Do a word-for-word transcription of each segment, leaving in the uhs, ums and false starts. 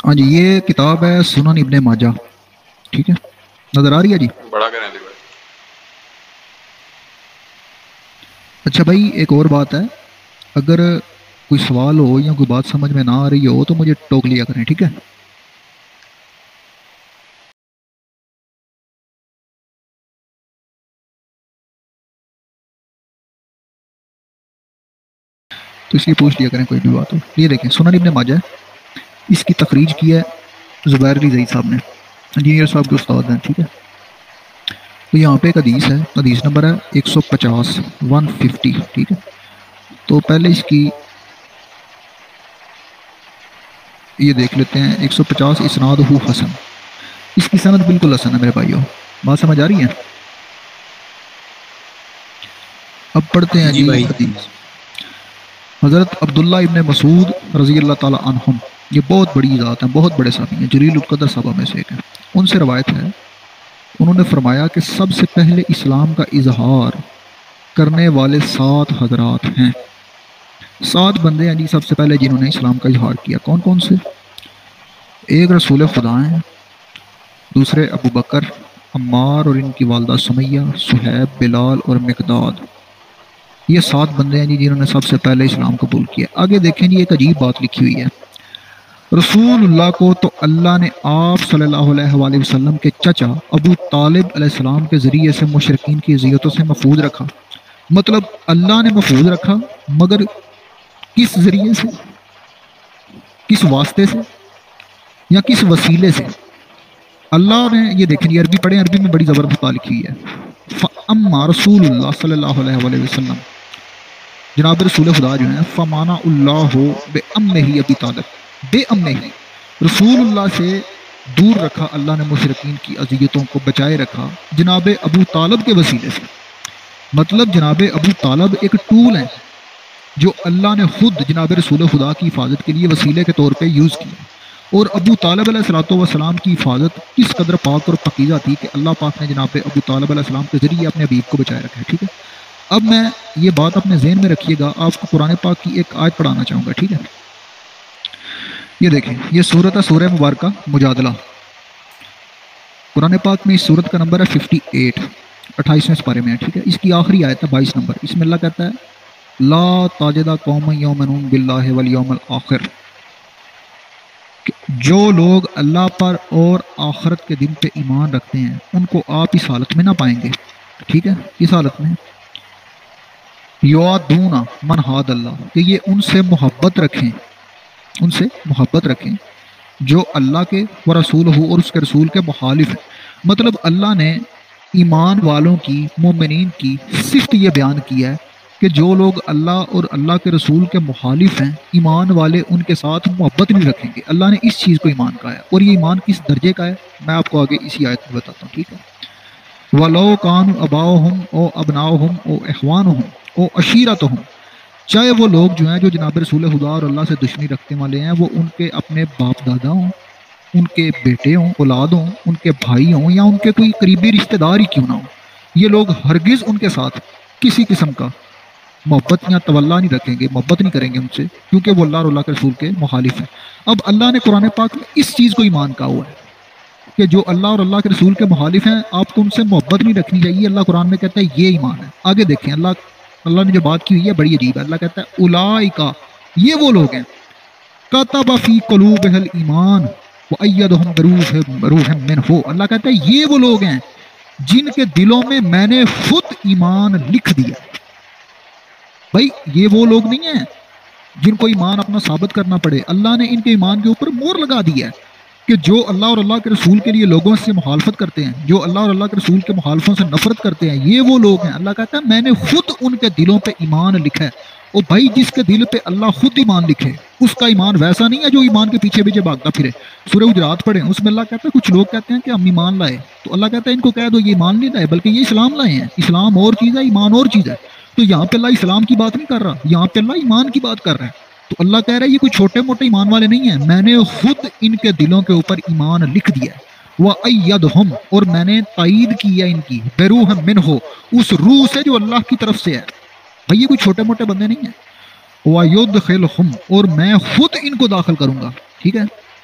ہاں جی، یہ کتاب ہے سنن ابن ماجہ، ٹھیک ہے، نظر آ رہی ہے جی؟ بڑا کریں علی بھائی۔ اچھا بھائی، ایک اور بات ہے، اگر کوئی سوال ہو یا کوئی بات سمجھ میں نہ آ رہی ہو تو مجھے ٹوک لیا کریں، ٹھیک ہے؟ تو اس لیے پوچھ لیا کریں کوئی بھی بات ہو۔ یہ دیکھیں، سنن ابن ماجہ، اس کی تخریج کی ہے زبیر علی زئی صاحب نے، انجینئر صاحب کے استاد ہیں، ٹھیک ہے؟ تو یہاں پہ ایک حدیث ہے، حدیث نمبر ہے ایک سو پچاس ون ففٹی، ٹھیک ہے؟ تو پہلے اس کی یہ دیکھ لیتے ہیں، ایک سو پچاس اسناد ہو حسن، اس کی سند بالکل حسن ہے میرے بھائیوں، بات سمجھ آ رہی ہے؟ اب پڑھتے ہیں جی جی بھائی۔ حدیث۔ حضرت عبداللہ ابن مسعود رضی اللہ تعالی عنہم، یہ بہت بڑی ذات ہیں، بہت بڑے صحابی ہیں، جلیل القدر صحابہ میں سے ایک ہے، ان سے روایت ہے، انہوں نے فرمایا کہ سب سے پہلے اسلام کا اظہار کرنے والے سات حضرات ہیں، سات بندے ہیں جی سب سے پہلے جنہوں نے اسلام کا اظہار کیا۔ کون کون سے؟ ایک رسول خدا ہیں، دوسرے ابو بکر، عمار اور ان کی والدہ سمیہ، صہیب، بلال اور مقداد، یہ سات بندے ہیں جی جنہوں نے سب سے پہلے اسلام قبول کیا۔ آگے دیکھیں جی، ایک عجیب بات لکھی ہوئی ہے، رسول اللہ کو تو اللہ نے آپ صلی اللہ علیہ وآلہ وسلم کے چچا ابو طالب علیہ السلام کے ذریعے سے مشرکین کی اذیتوں سے محفوظ رکھا، مطلب اللہ نے محفوظ رکھا، مگر کس ذریعے سے، کس واسطے سے یا کس وسیلے سے؟ اللہ نے، یہ دیکھیں جی، عربی پڑھیں، عربی میں بڑی زبردست بات لکھی ہوئی ہے، فَأَمَّا رسول اللہ صلی اللہ علیہ وآلہ وسلم، جناب رسول خدا جو ہیں، فمانا اللہ بے امہ ہی ابی طالب، بے امہ ہی، رسول اللہ سے دور رکھا اللہ نے مشرکین کی اذیتوں کو، بچائے رکھا جناب ابو طالب کے وسیلے سے۔ مطلب جناب ابو طالب ایک ٹول ہیں جو اللہ نے خود جناب رسول خدا کی حفاظت کے لیے وسیلے کے طور پہ یوز کیا، اور ابو طالب علیہ الصلوۃ والسلام کی حفاظت کس قدر پاک اور پاکیزہ تھی کہ اللہ پاک نے جناب ابو طالب علیہ السلام کے ذریعے اپنے حبیب کو بچائے رکھا ہے، ٹھیک ہے؟ اب میں یہ بات اپنے ذہن میں رکھیے گا، آپ کو قرآن پاک کی ایک آیت پڑھانا چاہوں گا، ٹھیک ہے؟ یہ دیکھیں، یہ سورت ہے سورہ مبارکہ مجادلہ، قرآن پاک میں اس سورت کا نمبر ہے ففٹی ایٹ، اٹھائیسویں سپارے میں ہے، ٹھیک ہے؟ اس کی آخری آیت ہے بائیس نمبر، اس میں اللہ کہتا ہے لا تاجدہ قوم یؤمنون باللہ والیوم الآخر، جو لوگ اللہ پر اور آخرت کے دن پہ ایمان رکھتے ہیں ان کو آپ اس حالت میں نہ پائیں گے، ٹھیک ہے؟ اس حالت میں یوادون من ہاد اللہ، کہ یہ ان سے محبت رکھیں، ان سے محبت رکھیں جو اللہ کے و رسول ہو اور اس کے رسول کے مخالف ہیں۔ مطلب اللہ نے ایمان والوں کی، مومنین کی صفت یہ بیان کیا ہے کہ جو لوگ اللہ اور اللہ کے رسول کے مخالف ہیں، ایمان والے ان کے ساتھ محبت نہیں رکھیں گے۔ اللہ نے اس چیز کو ایمان کہا ہے، اور یہ ایمان کس درجے کا ہے میں آپ کو آگے اسی آیت میں بتاتا ہوں، ٹھیک ہے؟ وَلَوْ كَانُوا أَبَاءَهُمْ أَوْ أَبْنَاءَهُمْ أَوْ إِخْوَانُهُمْ أَوْ عَشِيرَتَهُمْ، چاہے وہ لوگ جو ہیں جو جناب رسول خدا اور اللہ سے دشمنی رکھنے والے ہیں، وہ ان کے اپنے باپ دادا ہوں، ان کے بیٹے ہوں، اولاد ہوں، ان کے بھائی ہوں، یا ان کے کوئی قریبی رشتہ دار ہی کیوں نہ ہوں، یہ لوگ ہرگز ان کے ساتھ کسی قسم کا محبت یا تولا نہیں رکھیں گے، محبت نہیں کریں گے ان سے، کیونکہ وہ اللہ اور اللہ کے رسول کے مخالف ہیں۔ اب اللہ نے قرآن پاک میں اس چیز کو ایمان کہا ہوا ہے کہ جو اللہ اور اللہ کے رسول کے مخالف ہیں آپ کو ان سے محبت نہیں رکھنی چاہیے، اللہ قرآن میں کہتا ہے یہ ایمان ہے۔ آگے دیکھیں، اللہ اللہ نے جو بات کی ہوئی ہے بڑی عجیب ہے، اللہ کہتا ہے اولئک، یہ وہ لوگ ہیں کتب فی قلوبہم الایمان وایدہم بروح منہ، اللہ کہتا ہے یہ وہ لوگ ہیں جن کے دلوں میں میں نے خود ایمان لکھ دیا۔ بھائی یہ وہ لوگ نہیں ہیں جن کو ایمان اپنا ثابت کرنا پڑے، اللہ نے ان کے ایمان کے اوپر مہر لگا دی ہے کہ جو اللہ اور اللہ کے رسول کے لیے لوگوں سے مخالفت کرتے ہیں، جو اللہ اور اللہ کے رسول کے مخالفوں سے نفرت کرتے ہیں، یہ وہ لوگ ہیں۔ اللہ کہتا ہے میں نے خود ان کے دلوں پہ ایمان لکھا ہے۔ اور بھائی جس کے دل پہ اللہ خود ایمان لکھے اس کا ایمان ویسا نہیں ہے جو ایمان کے پیچھے پیچھے بھاگتا پھرے۔ سورہ حجرات پڑھیں، اس میں اللہ کہتا ہے کچھ لوگ کہتے ہیں کہ ہم ایمان لائے، تو اللہ کہتا ہے ان کو کہہ دو یہ ایمان نہیں لائے بلکہ یہ اسلام لائے ہیں۔ اسلام اور چیز ہے، ایمان اور چیز ہے۔ تو یہاں پہ اللہ اسلام کی بات نہیں کر رہا، یہاں پہ اللہ ایمان کی بات کر رہا ہے۔ تو اللہ کہہ رہا ہے یہ کوئی چھوٹے موٹے ایمان والے نہیں ہیں، میں نے خود ان کے دلوں کے اوپر ایمان لکھ دیا ہے۔ وَأَيَّدْهُمْ، اور میں نے تائید کی ہے ان کی، بِرُوحٍ مِّنْهُ، اس روح سے جو اللہ کی طرف سے ہے۔ بھائی یہ کوئی چھوٹے موٹے بندے نہیں ہیں۔ وَيُدْخِلْهُمْ، اور میں خود ان کو داخل کروں گا، ٹھیک ہے؟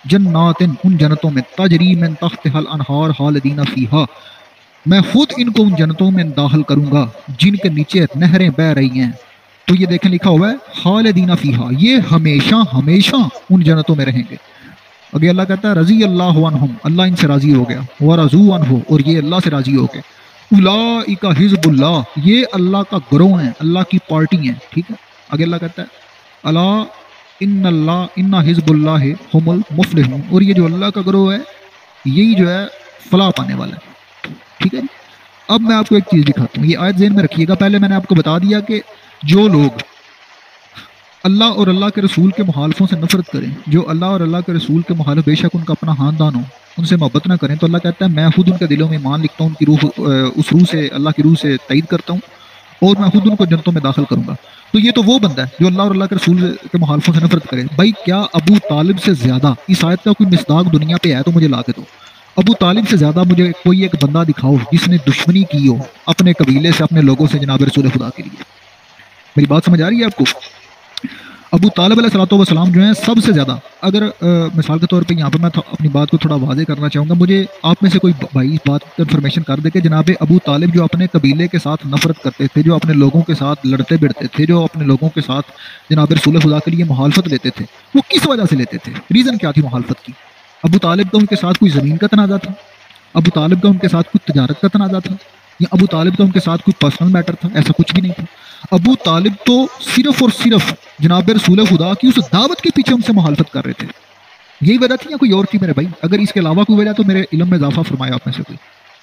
جنات ان جنتوں میں تجری من تحتها الانہار خالدین فیہا میں خود ان کو ان جنتوں میں داخل کروں گا جن کے نیچے نہریں بہ رہی ہیں. تو یہ دیکھیں لکھا ہوا ہے خالدین فیہا یہ ہمیشہ ہمیشہ ان جنتوں میں رہیں گے. اگے اللہ کہتا ہے رضی اللہ عنہم اللہ ان سے راضی ہو گیا ورضوا عنہ اور یہ اللہ سے راضی ہو گئے. اولئک حزب اللہ یہ اللہ کا گروہ ہیں اللہ کی پارٹی ہیں. ٹھیک ہے آگے اللہ کہتا ہے الا ان اللہ ان حزب اللہ هم المفلحون اور یہ جو اللہ کا گروہ ہے یہی جو ہے فلاح پانے والا ہے. ٹھیک ہے جی. اب میں آپ کو ایک چیز دکھاتا ہوں یہ آیت ذہن میں رکھیے گا. پہلے میں نے آپ کو بتا دیا کہ جو لوگ اللہ اور اللہ کے رسول کے مخالفوں سے نفرت کریں جو اللہ اور اللہ کے رسول کے مخالف بے شک ان کا اپنا خاندان ہو ان سے محبت نہ کریں تو اللہ کہتا ہے میں خود ان کے دلوں میں ایمان لکھتا ہوں ان کی روح اس روح سے اللہ کی روح سے تائید کرتا ہوں اور میں خود ان کو جنتوں میں داخل کروں گا. تو یہ تو وہ بندہ ہے جو اللہ اور اللہ کے رسول کے مخالفوں سے نفرت کرے. بھائی کیا ابو طالب سے زیادہ اس آیت کا کوئی مصداق دنیا پہ ہے تو مجھے لا کے دو. ابو طالب سے زیادہ مجھے کوئی ایک بندہ دکھاؤ جس نے دشمنی کی ہو اپنے قبیلے سے اپنے لوگوں سے جناب رسول خدا کے لیے. میری بات سمجھ آ رہی ہے آپ کو؟ ابو طالب علیہ الصلوۃ والسلام جو ہیں سب سے زیادہ اگر مثال کے طور پہ یہاں پہ میں اپنی بات کو تھوڑا واضح کرنا چاہوں گا مجھے آپ میں سے کوئی بھائی بات انفارمیشن کر دے کہ جناب ابو طالب جو اپنے قبیلے کے ساتھ نفرت کرتے تھے جو اپنے لوگوں کے ساتھ لڑتے بڑھتے تھے جو اپنے لوگوں کے ساتھ جناب رسول خدا کے لیے مخالفت لیتے تھے وہ کس وجہ سے لیتے تھے؟ ریزن کیا تھی مخالفت کی؟ ابو طالب کا ان کے ساتھ کوئی زمین کا تنازع تھا؟ ابو طالب کا ان کے ساتھ کوئی تجارت کا تنازع تھا؟ یا ابو طالب کا ان کے ساتھ کوئی پرسنل میٹر تھا؟ ایسا کچھ بھی نہیں تھا. ابو طالب تو صرف اور صرف جناب رسول خدا کی اس دعوت کے پیچھے ان سے مخالفت کر رہے تھے. یہی وجہ تھی یا کوئی اور تھی میرے بھائی؟ اگر اس کے علاوہ کوئی وجہ تو میرے علم میں اضافہ فرمایا آپ میں سے کوئی.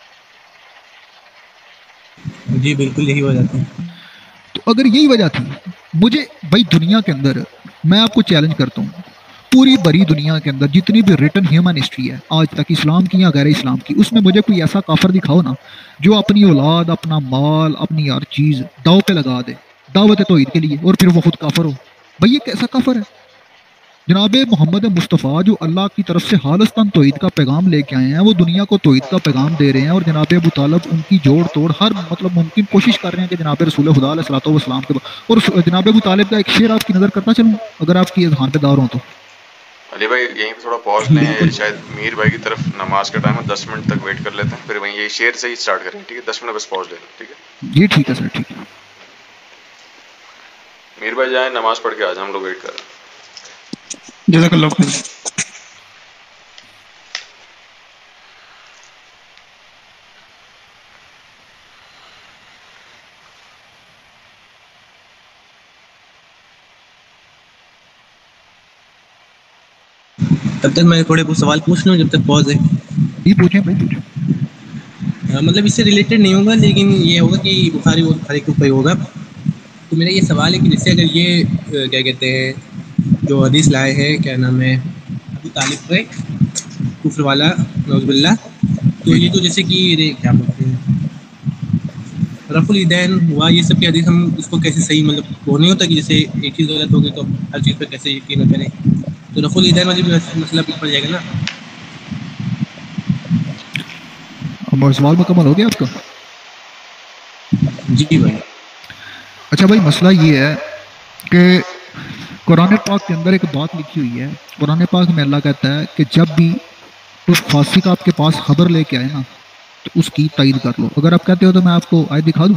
جی بالکل یہی وجہ تھی. تو اگر یہی وجہ تھی مجھے بھائی دنیا کے اندر میں آپ کو چیلنج کرتا ہوں پوری بڑی دنیا کے اندر جتنی بھی ریٹن ہیومن ہسٹری ہے آج تک اسلام کی یا غیر اسلام کی اس میں مجھے کوئی ایسا کافر دکھاؤ نا جو اپنی اولاد اپنا مال اپنی ہر چیز داؤ پہ لگا دے دعوت توحید کے لیے اور پھر وہ خود کافر ہو. بھائی یہ کیسا کافر ہے؟ جناب محمد مصطفیٰ جو اللہ کی طرف سے خالصتاً توحید کا پیغام لے کے آئے ہیں وہ دنیا کو توحید کا پیغام دے رہے ہیں اور جناب ابو طالب ان کی جوڑ توڑ ہر مطلب ممکن کوشش کر رہے ہیں کہ جناب رسول خدا علیہ الصلوۃ والسلام کے اور جناب ابو طالب کا ایک شعر آپ کی نظر کرتا چلوں اگر آپ کی اذہان پہ دار ہوں تو. علی بھائی یہیں پہ تھوڑا پاز لیں شاید میر بھائی کی طرف نماز کا ٹائم ہے دس منٹ تک ویٹ کر لیتے ہیں پھر وہیں یہ شعر سے ہی اسٹارٹ کریں. ٹھیک ہے دس منٹ بس پاز لے لیں. ٹھیک ہے جی ٹھیک ہے سر ٹھیک ہے. میر بھائی جائیں نماز پڑھ کے آ جائیں ہم لوگ ویٹ کر رہے ہیں. جزاک اللہ خیر. تب تک میں تھوڑے بہت سوال پوچھ لوں جب تک پاز ہے. جی پوچھیں بھائی پوچھیں. مطلب اس سے ریلیٹڈ نہیں ہوگا لیکن یہ ہوگا کہ بخاری اور بخاری کے اوپر ہوگا. تو میرا یہ سوال ہے کہ جیسے اگر یہ کیا کہتے ہیں جو حدیث لائے ہیں کیا نام ہے ابو طالب پہ کفر والا نعوذ باللہ تو یہ تو جیسے کہ کیا بولتے ہیں رفع الیدین ہوا یہ سب کی حدیث ہم اس کو کیسے صحیح مطلب وہ نہیں ہوتا کہ جیسے ایک چیز غلط ہوگی تو ہر چیز پہ کیسے یقین کریں تو رفع الیدین والی بھی مسئلہ پہ پڑ جائے گا نا. سوال مکمل ہو گیا آپ کا؟ جی بھائی. اچھا بھائی مسئلہ یہ ہے کہ قرآن پاک کے اندر ایک بات لکھی ہوئی ہے. قرآن پاک میں اللہ کہتا ہے کہ جب بھی اس فاسق آپ کے پاس خبر لے کے آئے نا تو اس کی تائید کر لو. اگر آپ کہتے ہو تو میں آپ کو آیت دکھا دوں.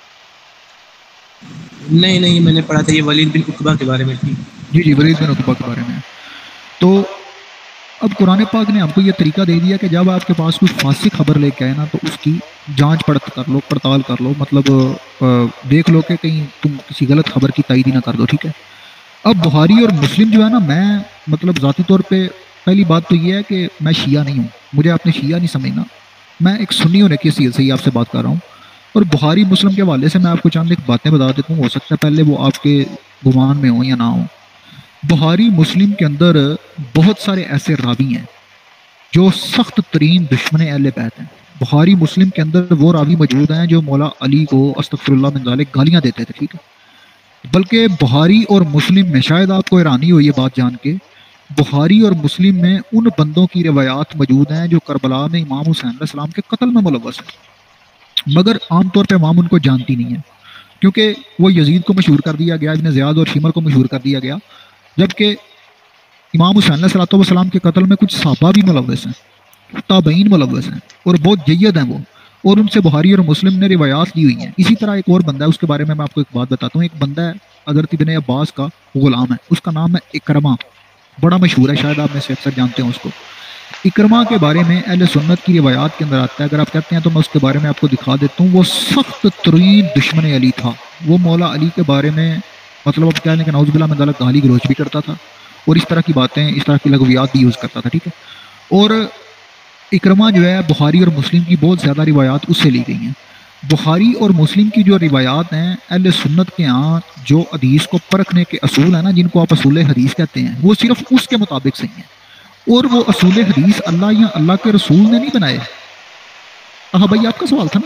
نہیں نہیں میں نے پڑھا تھا یہ ولید بن عقبہ کے بارے میں تھی. جی جی ولید بن عقبہ کے بارے میں. تو اب قرآن پاک نے ہم کو یہ طریقہ دے دیا کہ جب آپ کے پاس کوئی فاسق خبر لے کے آئے نا تو اس کی جانچ پڑت کر لو پڑتال کر لو مطلب دیکھ لو کہ کہیں تم کسی غلط خبر کی تائید ہی نہ کر دو. ٹھیک ہے. اب بخاری اور مسلم جو ہے نا میں مطلب ذاتی طور پہ پہلی بات تو یہ ہے کہ میں شیعہ نہیں ہوں مجھے آپ نے شیعہ نہیں سمجھنا میں ایک سنی ہونے کی حیثیت سے ہی آپ سے بات کر رہا ہوں. اور بخاری مسلم کے حوالے سے میں آپ کو چند ایک باتیں بتا دیتا ہوں ہو سکتا ہے پہلے وہ آپ کے گمان میں ہوں یا نہ ہوں. بخاری مسلم کے اندر بہت سارے ایسے راوی ہیں جو سخت ترین دشمن اہل بیت ہیں. بخاری مسلم کے اندر وہ راوی موجود ہیں جو مولا علی کو استغفر اللہ من ذالک گالیاں دیتے تھے. ٹھیک ہے. بلکہ بخاری اور مسلم میں شاید آپ کو حیرانی ہو یہ بات جان کے بخاری اور مسلم میں ان بندوں کی روایات موجود ہیں جو کربلا میں امام حسین علیہ السلام کے قتل میں ملوث ہیں مگر عام طور پہ عوام ان کو جانتی نہیں ہے کیونکہ وہ یزید کو مشہور کر دیا گیا ابن زیاد اور شمر کو مشہور کر دیا گیا جبکہ امام حسین علیہ الصلوۃ والسلام کے قتل میں کچھ صحابہ بھی ملوث ہیں، تابعین ملوث ہیں اور بہت جید ہیں وہ، اور ان سے بخاری اور مسلم نے روایات لی ہوئی ہیں۔ اسی طرح ایک اور بندہ ہے، اس کے بارے میں میں آپ کو ایک بات بتاتا ہوں۔ ایک بندہ ہے حضرت ابن عباس کا غلام ہے، اس کا نام ہے اکرمہ، بڑا مشہور ہے، شاید آپ میں سے اکثر جانتے ہیں اس کو۔ اکرمہ کے بارے میں اہل سنت کی روایات کے اندر آتا ہے، اگر آپ کہتے ہیں تو میں اس کے بارے میں آپ کو دکھا دیتا ہوں۔ وہ سخت ترین دشمن علی تھا، وہ مولا علی کے بارے میں مطلب اب کہنے کہ نعوذ باللہ من ذالک گالی گلوچ بھی کرتا تھا اور اس طرح کی باتیں، اس طرح کی لغویات بھی یوز کرتا تھا، ٹھیک ہے۔ اور اکرمہ جو ہے بخاری اور مسلم کی بہت زیادہ روایات اس سے لی گئی ہیں۔ بخاری اور مسلم کی جو روایات ہیں اہل سنت کے ہاں جو حدیث کو پرکھنے کے اصول ہیں نا، جن کو آپ اصول حدیث کہتے ہیں، وہ صرف اس کے مطابق صحیح ہیں، اور وہ اصول حدیث اللہ یا اللہ کے رسول نے نہیں بنائے۔ ہاں بھائی آپ کا سوال تھا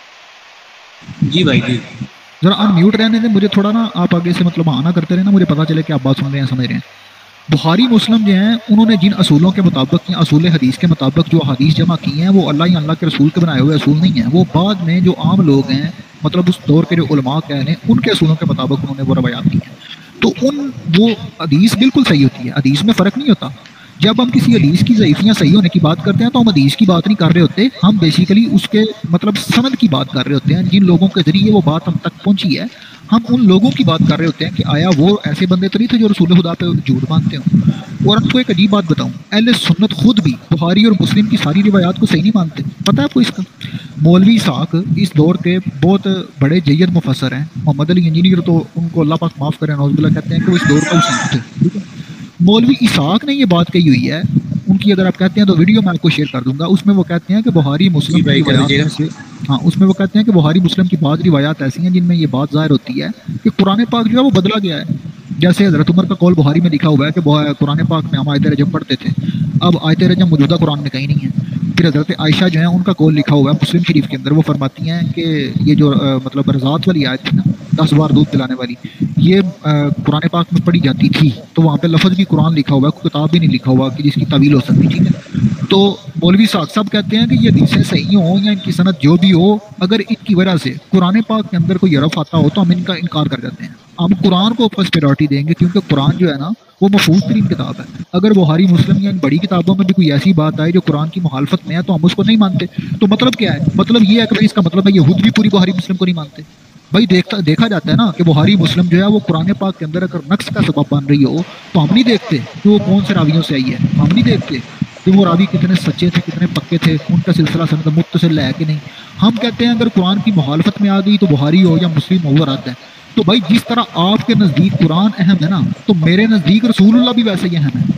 نا؟ جی بھائی جی ذرا ان میوٹ رہنے دیں مجھے تھوڑا نا، آپ آگے سے مطلب آنا کرتے رہے نا، مجھے پتہ چلے کہ آپ بات سن رہے ہیں، سمجھ رہے ہیں۔ بخاری مسلم جو ہیں انہوں نے جن اصولوں کے مطابق یا اصول حدیث کے مطابق جو حدیث جمع کی ہیں، وہ اللہ یا اللہ کے رسول کے بنائے ہوئے اصول نہیں ہیں، وہ بعد میں جو عام لوگ ہیں مطلب اس دور کے جو علماء کہہ لیں ان کے اصولوں کے مطابق انہوں نے وہ روایات کی ہیں۔ تو ان وہ حدیث بالکل صحیح ہوتی ہے، حدیث میں فرق نہیں ہوتا۔ جب ہم کسی حدیث کی ضعیفیاں صحیح ہونے کی بات کرتے ہیں تو ہم حدیث کی بات نہیں کر رہے ہوتے، ہم بیسیکلی اس کے مطلب سند کی بات کر رہے ہوتے ہیں، جن لوگوں کے ذریعے وہ بات ہم تک پہنچی ہے، ہم ان لوگوں کی بات کر رہے ہوتے ہیں کہ آیا وہ ایسے بندے تو نہیں تھے جو رسول خدا پہ جھوٹ مانتے ہوں۔ اور آپ کو ایک عجیب بات بتاؤں، اہل سنت خود بھی بخاری اور مسلم کی ساری روایات کو صحیح نہیں مانتے۔ پتہ ہے آپ کو اس کا؟ مولوی اسحاق اس دور کے بہت بڑے جید مفسر ہیں، محمد علی انجینئر تو ان کو اللہ پاک معاف کرے، نعوذ باللہ، کہتے ہیں کہ وہ اس دور کا اسحاق تھے، ٹھیک ہے۔ مولوی اسحاق نے یہ بات کہی ہوئی ہے، ان کی اگر آپ کہتے ہیں تو ویڈیو میں آپ کو شیئر کر دوں گا، اس میں وہ کہتے ہیں کہ بخاری مسلم کی روایات، ہاں اس میں وہ کہتے ہیں کہ بخاری مسلم کی بعض روایات ایسی ہیں جن میں یہ بات ظاہر ہوتی ہے کہ قرآن پاک جو ہے وہ بدلا گیا ہے۔ جیسے حضرت عمر کا قول بخاری میں لکھا ہوا ہے کہ قرآن پاک میں ہم آیت رجم پڑھتے تھے، اب آیت رجم موجودہ قرآن میں کہیں نہیں ہے۔ پھر حضرت عائشہ جو ہیں ان کا قول لکھا ہوا ہے مسلم شریف کے اندر، وہ فرماتی ہیں کہ یہ جو مطلب رضاعت والی آیت تھی نا، دس بار دودھ پلانے والی، یہ قرآن پاک میں پڑھی جاتی تھی، تو وہاں پہ لفظ بھی قرآن لکھا ہوا ہے، کوئی کتاب بھی نہیں لکھا ہوا کہ جس کی تعویل ہو سکتی، ٹھیک ہے۔ تو مولوی صاحب صاحب کہتے ہیں کہ یہ حدیثیں صحیح ہوں یا ان کی سند جو بھی ہو، اگر ان کی وجہ سے قرآن پاک کے اندر کوئی حرف آتا ہو تو ہم ان کا انکار کر دیتے ہیں، ہم قرآن کو فرسٹ پریورٹی دیں گے، کیونکہ قرآن جو ہے نا وہ محفوظ ترین کتاب ہے۔ اگر بخاری مسلم یا ان بڑی کتابوں میں بھی کوئی ایسی بات آئے جو قرآن کی مخالفت میں ہے تو ہم اس کو نہیں مانتے۔ تو مطلب کیا ہے؟ مطلب یہ ہے کہ اس کا مطلب ہے یہود بھی پوری بخاری مسلم کو نہیں مانتے۔ بھائی دیکھتا دیکھا جاتا ہے نا کہ بخاری مسلم جو ہے وہ قرآن پاک کے اندر اگر نقص کا سبب بن رہی ہو تو ہم نہیں دیکھتے کہ وہ کون سے راویوں سے آئی ہے، ہم نہیں دیکھتے کہ وہ راوی کتنے سچے تھے، کتنے پکے تھے، ان کا سلسلہ سند متصل ہے کہ نہیں۔ ہم کہتے ہیں اگر قرآن کی مخالفت میں آ گئی تو بخاری ہو یا مسلم ہو وہ رد ہے۔ تو بھائی جس طرح آپ کے نزدیک قرآن اہم ہے نا، تو میرے نزدیک رسول اللہ بھی ویسے ہی اہم ہے۔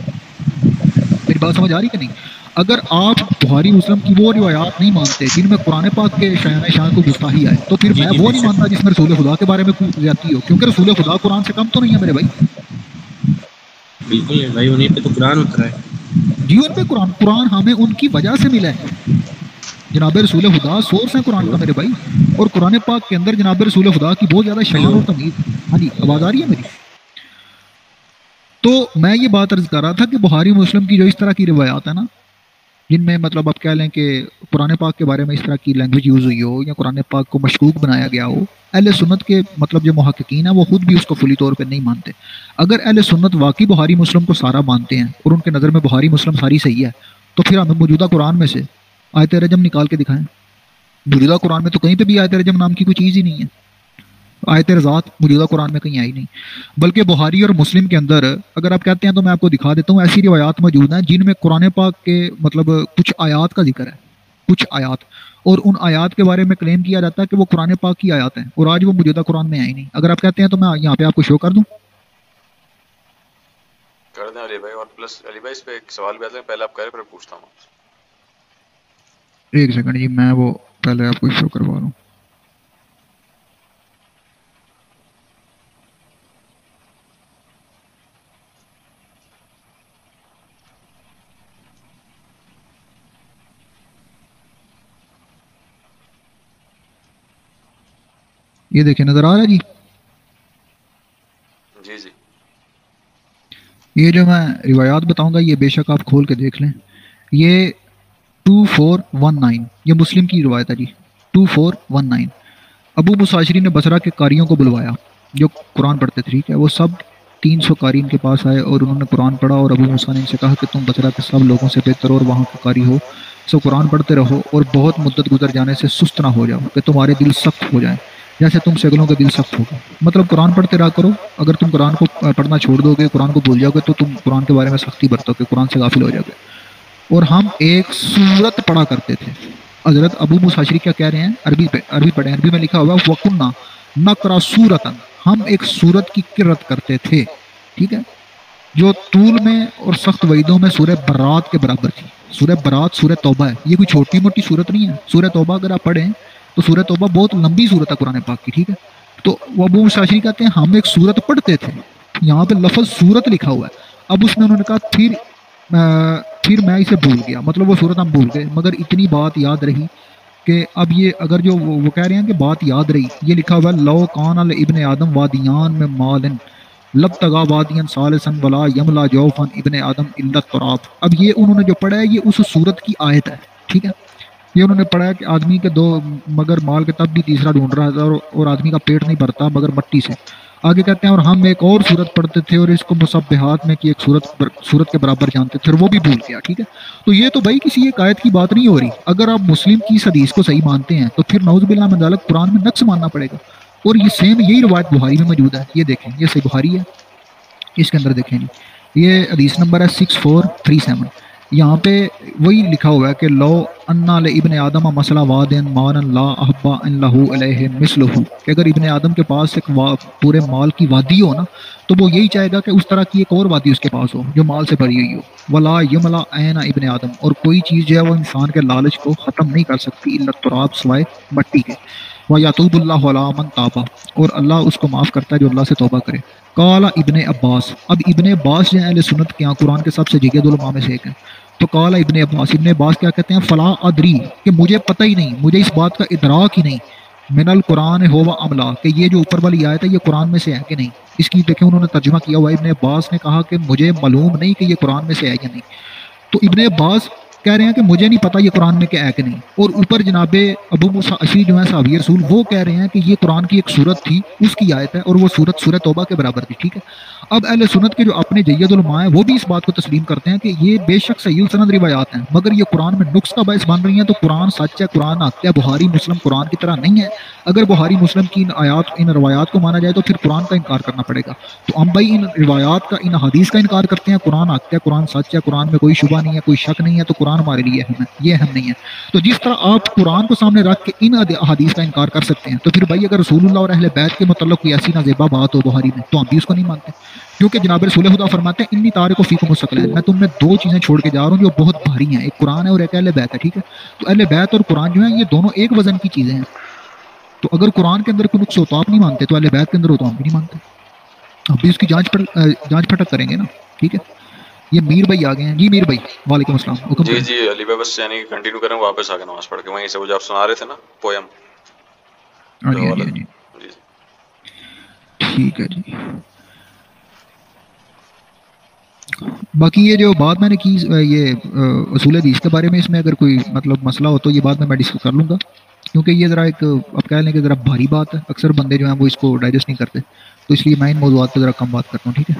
میری بات سمجھ آ رہی کہ نہیں؟ اگر آپ بخاری مسلم کی وہ روایات نہیں مانتے جن میں قرآن پاک کے شان شان کو گستاخی آئے، تو پھر میں وہ نہیں مانتا جس میں رسول خدا کے بارے میں زیادتی ہو، کیونکہ رسول خدا قرآن سے کم تو نہیں ہے میرے بھائی۔ بالکل بھائی، انہیں پہ تو قرآن اترا ہے جی، ان پہ قرآن قرآن ہمیں ان کی وجہ سے ملا ہے۔ جناب رسول خدا سورس ہے قرآن کا میرے بھائی، اور قرآن پاک کے اندر جناب رسول خدا کی بہت زیادہ شان اور تمید۔ ہاں جی، آواز آ رہی ہے میری؟ تو میں یہ بات عرض کر رہا تھا کہ بخاری مسلم کی جو اس طرح کی روایات ہیں نا، جن میں مطلب آپ کہہ لیں کہ قرآن پاک کے بارے میں اس طرح کی لینگویج یوز ہوئی ہو یا قرآن پاک کو مشکوک بنایا گیا ہو، اہل سنت کے مطلب جو محققین ہیں وہ خود بھی اس کو فلی طور پہ نہیں مانتے۔ اگر اہل سنت واقعی بخاری مسلم کو سارا مانتے ہیں اور ان کے نظر میں بخاری مسلم ساری صحیح ہے، تو پھر ہمیں موجودہ قرآن میں سے آیت رجم نکال کے دکھائیں۔ موجودہ قرآن میں تو کہیں پہ بھی آیت رجم نام کی کوئی چیز ہی نہیں ہے، آیت رضاعت موجودہ قرآن میں کہیں آئی نہیں۔ بلکہ بخاری اور مسلم کے اندر اگر آپ کہتے ہیں تو میں آپ کو دکھا دیتا ہوں، ایسی روایات موجود ہیں جن میں قرآن پاک کے مطلب کچھ آیات کا ذکر ہے، کچھ آیات، اور ان آیات کے بارے میں کلیم کیا جاتا ہے کہ وہ قرآن پاک کی آیات ہیں، اور آج وہ موجودہ قرآن میں آئی نہیں۔ اگر آپ کہتے ہیں تو میں یہاں پہ آپ کو شو کر دوں، کر دیں علی بھائی۔ اور پلس علی بھائی اس پہ ایک سوال بھی آتا ہے، پہلے آپ کریں پھر پوچھتا ہوں۔ ایک سیکنڈ جی، میں وہ پہلے آپ کو شو کروا رہا ہوں۔ یہ دیکھیں، نظر آ رہا ہے جی؟ جی جی، یہ جو میں روایات بتاؤں گا یہ بے شک آپ کھول کے دیکھ لیں۔ یہ ٹو فور ون نائن یہ مسلم کی روایت ہے جی، ٹو فور ون نائن۔ ابو مساشری نے بصرہ کے قاریوں کو بلوایا جو قرآن پڑھتے تھے، ٹھیک ہے، وہ سب تین سو قاری ان کے پاس آئے اور انہوں نے قرآن پڑھا، اور ابو موسیٰ نے ان سے کہا کہ تم بصرہ کے سب لوگوں سے بہتر اور وہاں کے قاری ہو، سو قرآن پڑھتے رہو اور بہت مدت گزر جانے سے سست نہ ہو جاؤ کہ تمہارے دل سخت ہو جائیں جیسے تم سگلوں کے دل سخت ہوگا۔ مطلب قرآن پڑھتے رہا کرو، اگر تم قرآن کو پڑھنا چھوڑ دو گے، قرآن کو بھول جاؤ گے، تو تم قرآن کے بارے میں سختی برتو گے، قرآن سے غافل ہو جاؤ گے۔ اور ہم ایک سورت پڑھا کرتے تھے۔ حضرت ابو موسیٰ اشعری کیا کہہ رہے ہیں؟ عربی پہ عربی پڑھیں، عربی میں لکھا ہوا وَقُنَّا نَقْرَأُ سُورَةً، ہم ایک سورت کی قرأت کرتے تھے، ٹھیک ہے، جو طول میں اور سخت وعیدوں میں سورہ برات کے برابر تھی۔ سورہ برات سورہ توبہ ہے، یہ کوئی چھوٹی موٹی سورت نہیں ہے۔ سورہ توبہ اگر آپ پڑھیں تو سورہ توبہ بہت لمبی سورت ہے قرآن پاک کی، ٹھیک ہے۔ تو وہ ابو موسیٰ اشعری کہتے ہیں ہم ایک سورت پڑھتے تھے، یہاں پہ لفظ سورت لکھا ہوا ہے۔ اب اس میں انہوں نے کہا پھر پھر میں اسے بھول گیا، مطلب وہ سورت ہم بھول گئے، مگر اتنی بات یاد رہی کہ اب یہ اگر جو وہ کہہ رہے ہیں کہ بات یاد رہی، یہ لکھا ہوا ہے لو کان ابن آدم وادیان میں مالن لب تگا وادین ثالثا ولا یملا جوفا ابن آدم الا التراب۔ اب یہ انہوں نے جو پڑھا ہے یہ اس سورت کی آیت ہے، ٹھیک ہے۔ یہ انہوں نے پڑھا ہے کہ آدمی کے دو مگر مال کے تب بھی تیسرا ڈھونڈ رہا ہے اور آدمی کا پیٹ نہیں بھرتا مگر مٹی سے۔ آگے کہتے ہیں اور ہم ایک اور صورت پڑھتے تھے اور اس کو مسبحات میں کی ایک صورت صورت کے برابر جانتے تھے، اور وہ بھی بھول گیا، ٹھیک ہے۔ تو یہ تو بھائی کسی ایک آیت کی بات نہیں ہو رہی۔ اگر آپ مسلم کی اس حدیث کو صحیح مانتے ہیں تو پھر نعوذ باللہ من ذالک قرآن میں نقص ماننا پڑے گا، اور یہ سیم یہی روایت بخاری میں موجود ہے۔ یہ دیکھیں، یہ صحیح بخاری ہے، اس کے اندر دیکھیں جی، یہ حدیث نمبر ہے سکس فور تھری سیون۔ یہاں پہ وہی لکھا ہوا ہے کہ لو انا لابن آدم مسئلہ وادن مان لا احبا ان لہو علیہ مثلہ، کہ اگر ابن آدم کے پاس ایک پورے مال کی وادی ہو نا تو وہ یہی چاہے گا کہ اس طرح کی ایک اور وادی اس کے پاس ہو جو مال سے بھری ہوئی ہو۔ ولا یملا عین ابن آدم، اور کوئی چیز جو ہے وہ انسان کے لالچ کو ختم نہیں کر سکتی الا التراب، سوائے مٹی کے۔ وَيَتُوبُ اللَّهُ عَلَىٰ مَن تَابَ، اور اللہ اس کو معاف کرتا ہے جو اللہ سے توبہ کرے۔ قال ابن عباس، اب ابن عباس جو ہیں اہل سنت کے یہاں قرآن کے سب سے جگید علماء میں سے ایک ہیں، تو قال ابن عباس، ابن عباس کیا کہتے ہیں فلا ادری، کہ مجھے پتہ ہی نہیں، مجھے اس بات کا ادراک ہی نہیں، من القرآن ہو و املا، کہ یہ جو اوپر والی آیت ہے یہ قرآن میں سے ہے کہ نہیں۔ اس کی دیکھیں انہوں نے ترجمہ کیا ہوا ہے، ابن عباس نے کہا کہ مجھے معلوم نہیں کہ یہ قرآن میں سے ہے یا نہیں۔ تو ابن عباس کہہ رہے ہیں کہ مجھے نہیں پتا یہ قرآن میں کیا ہے کہ نہیں، اور اوپر جناب ابو موسیٰ اشعری جو ہیں صحابی رسول، وہ کہہ رہے ہیں کہ یہ قرآن کی ایک صورت تھی، اس کی آیت ہے، اور وہ صورت سورہ توبہ کے برابر تھی، ٹھیک ہے۔ اب اہل سنت کے جو اپنے جید علماء ہیں وہ بھی اس بات کو تسلیم کرتے ہیں کہ یہ بے شک صحیح السند روایات ہیں، مگر یہ قرآن میں نقص کا باعث بن رہی ہیں، تو قرآن سچ ہے، قرآن حق ہے، بخاری مسلم قرآن کی طرح نہیں ہے۔ اگر بخاری مسلم کی ان آیات ان روایات کو مانا جائے تو پھر قرآن کا انکار کرنا پڑے گا۔ تو ہم بھائی ان روایات کا، ان حدیث کا انکار کرتے ہیں، قرآن حق ہے، قرآن سچ ہے، قرآن میں کوئی شبہ نہیں ہے، کوئی شک نہیں ہے، تو قرآن ہمارے لیے اہم ہے، یہ اہم نہیں ہے۔ تو جس طرح آپ قرآن کو سامنے رکھ کے ان حدیث کا انکار کر سکتے ہیں، تو پھر بھائی اگر رسول اللہ اور اہل بیت کے متعلق کوئی ایسی نازیبا بات ہو بخاری میں تو ہم بھی اس کو نہیں مانتے، کیونکہ جناب رسول خدا فرماتے ہیں انی تارک فیکم الثقلین، میں تم میں دو چیزیں چھوڑ کے جا رہا ہوں جو بہت بھاری ہیں، ایک قرآن ہے اور ایک اہل بیت ہے، ٹھیک ہے۔ تو اہل بیت اور قرآن جو ہیں یہ دونوں ایک وزن کی چیزیں ہیں۔ تو اگر قرآن کے اندر کوئی نقص ہو تو آپ نہیں مانتے، تو اہل بیت کے اندر ہو تو ہم بھی نہیں مانتے، ہم بھی اس کی جانچ پر جانچ پھٹک کریں گے نا، ٹھیک ہے۔ یہ میر بھائی آ گئے ہیں، جی میر بھائی وعلیکم السلام، حکم جی کریں۔ جی علی بھائی، بس یعنی کنٹینیو کریں، واپس آ کے نماز پڑھ کے وہیں سے وہ جو آپ سنا رہے تھے نا پویم، ہاں جی ہاں جی ہاں جی جی ٹھیک ہے جی۔ باقی یہ جو بات میں نے کی یہ اصول حدیث کے بارے میں، اس میں اگر کوئی مطلب مسئلہ ہو تو یہ بات میں میں ڈسکس کر لوں گا، کیونکہ یہ ذرا ایک اب کہہ لیں کہ ذرا بھاری بات ہے، اکثر بندے جو ہیں وہ اس کو ڈائجسٹ نہیں کرتے، تو اس لیے میں ان موضوعات پہ ذرا کم بات کرتا ہوں، ٹھیک ہے۔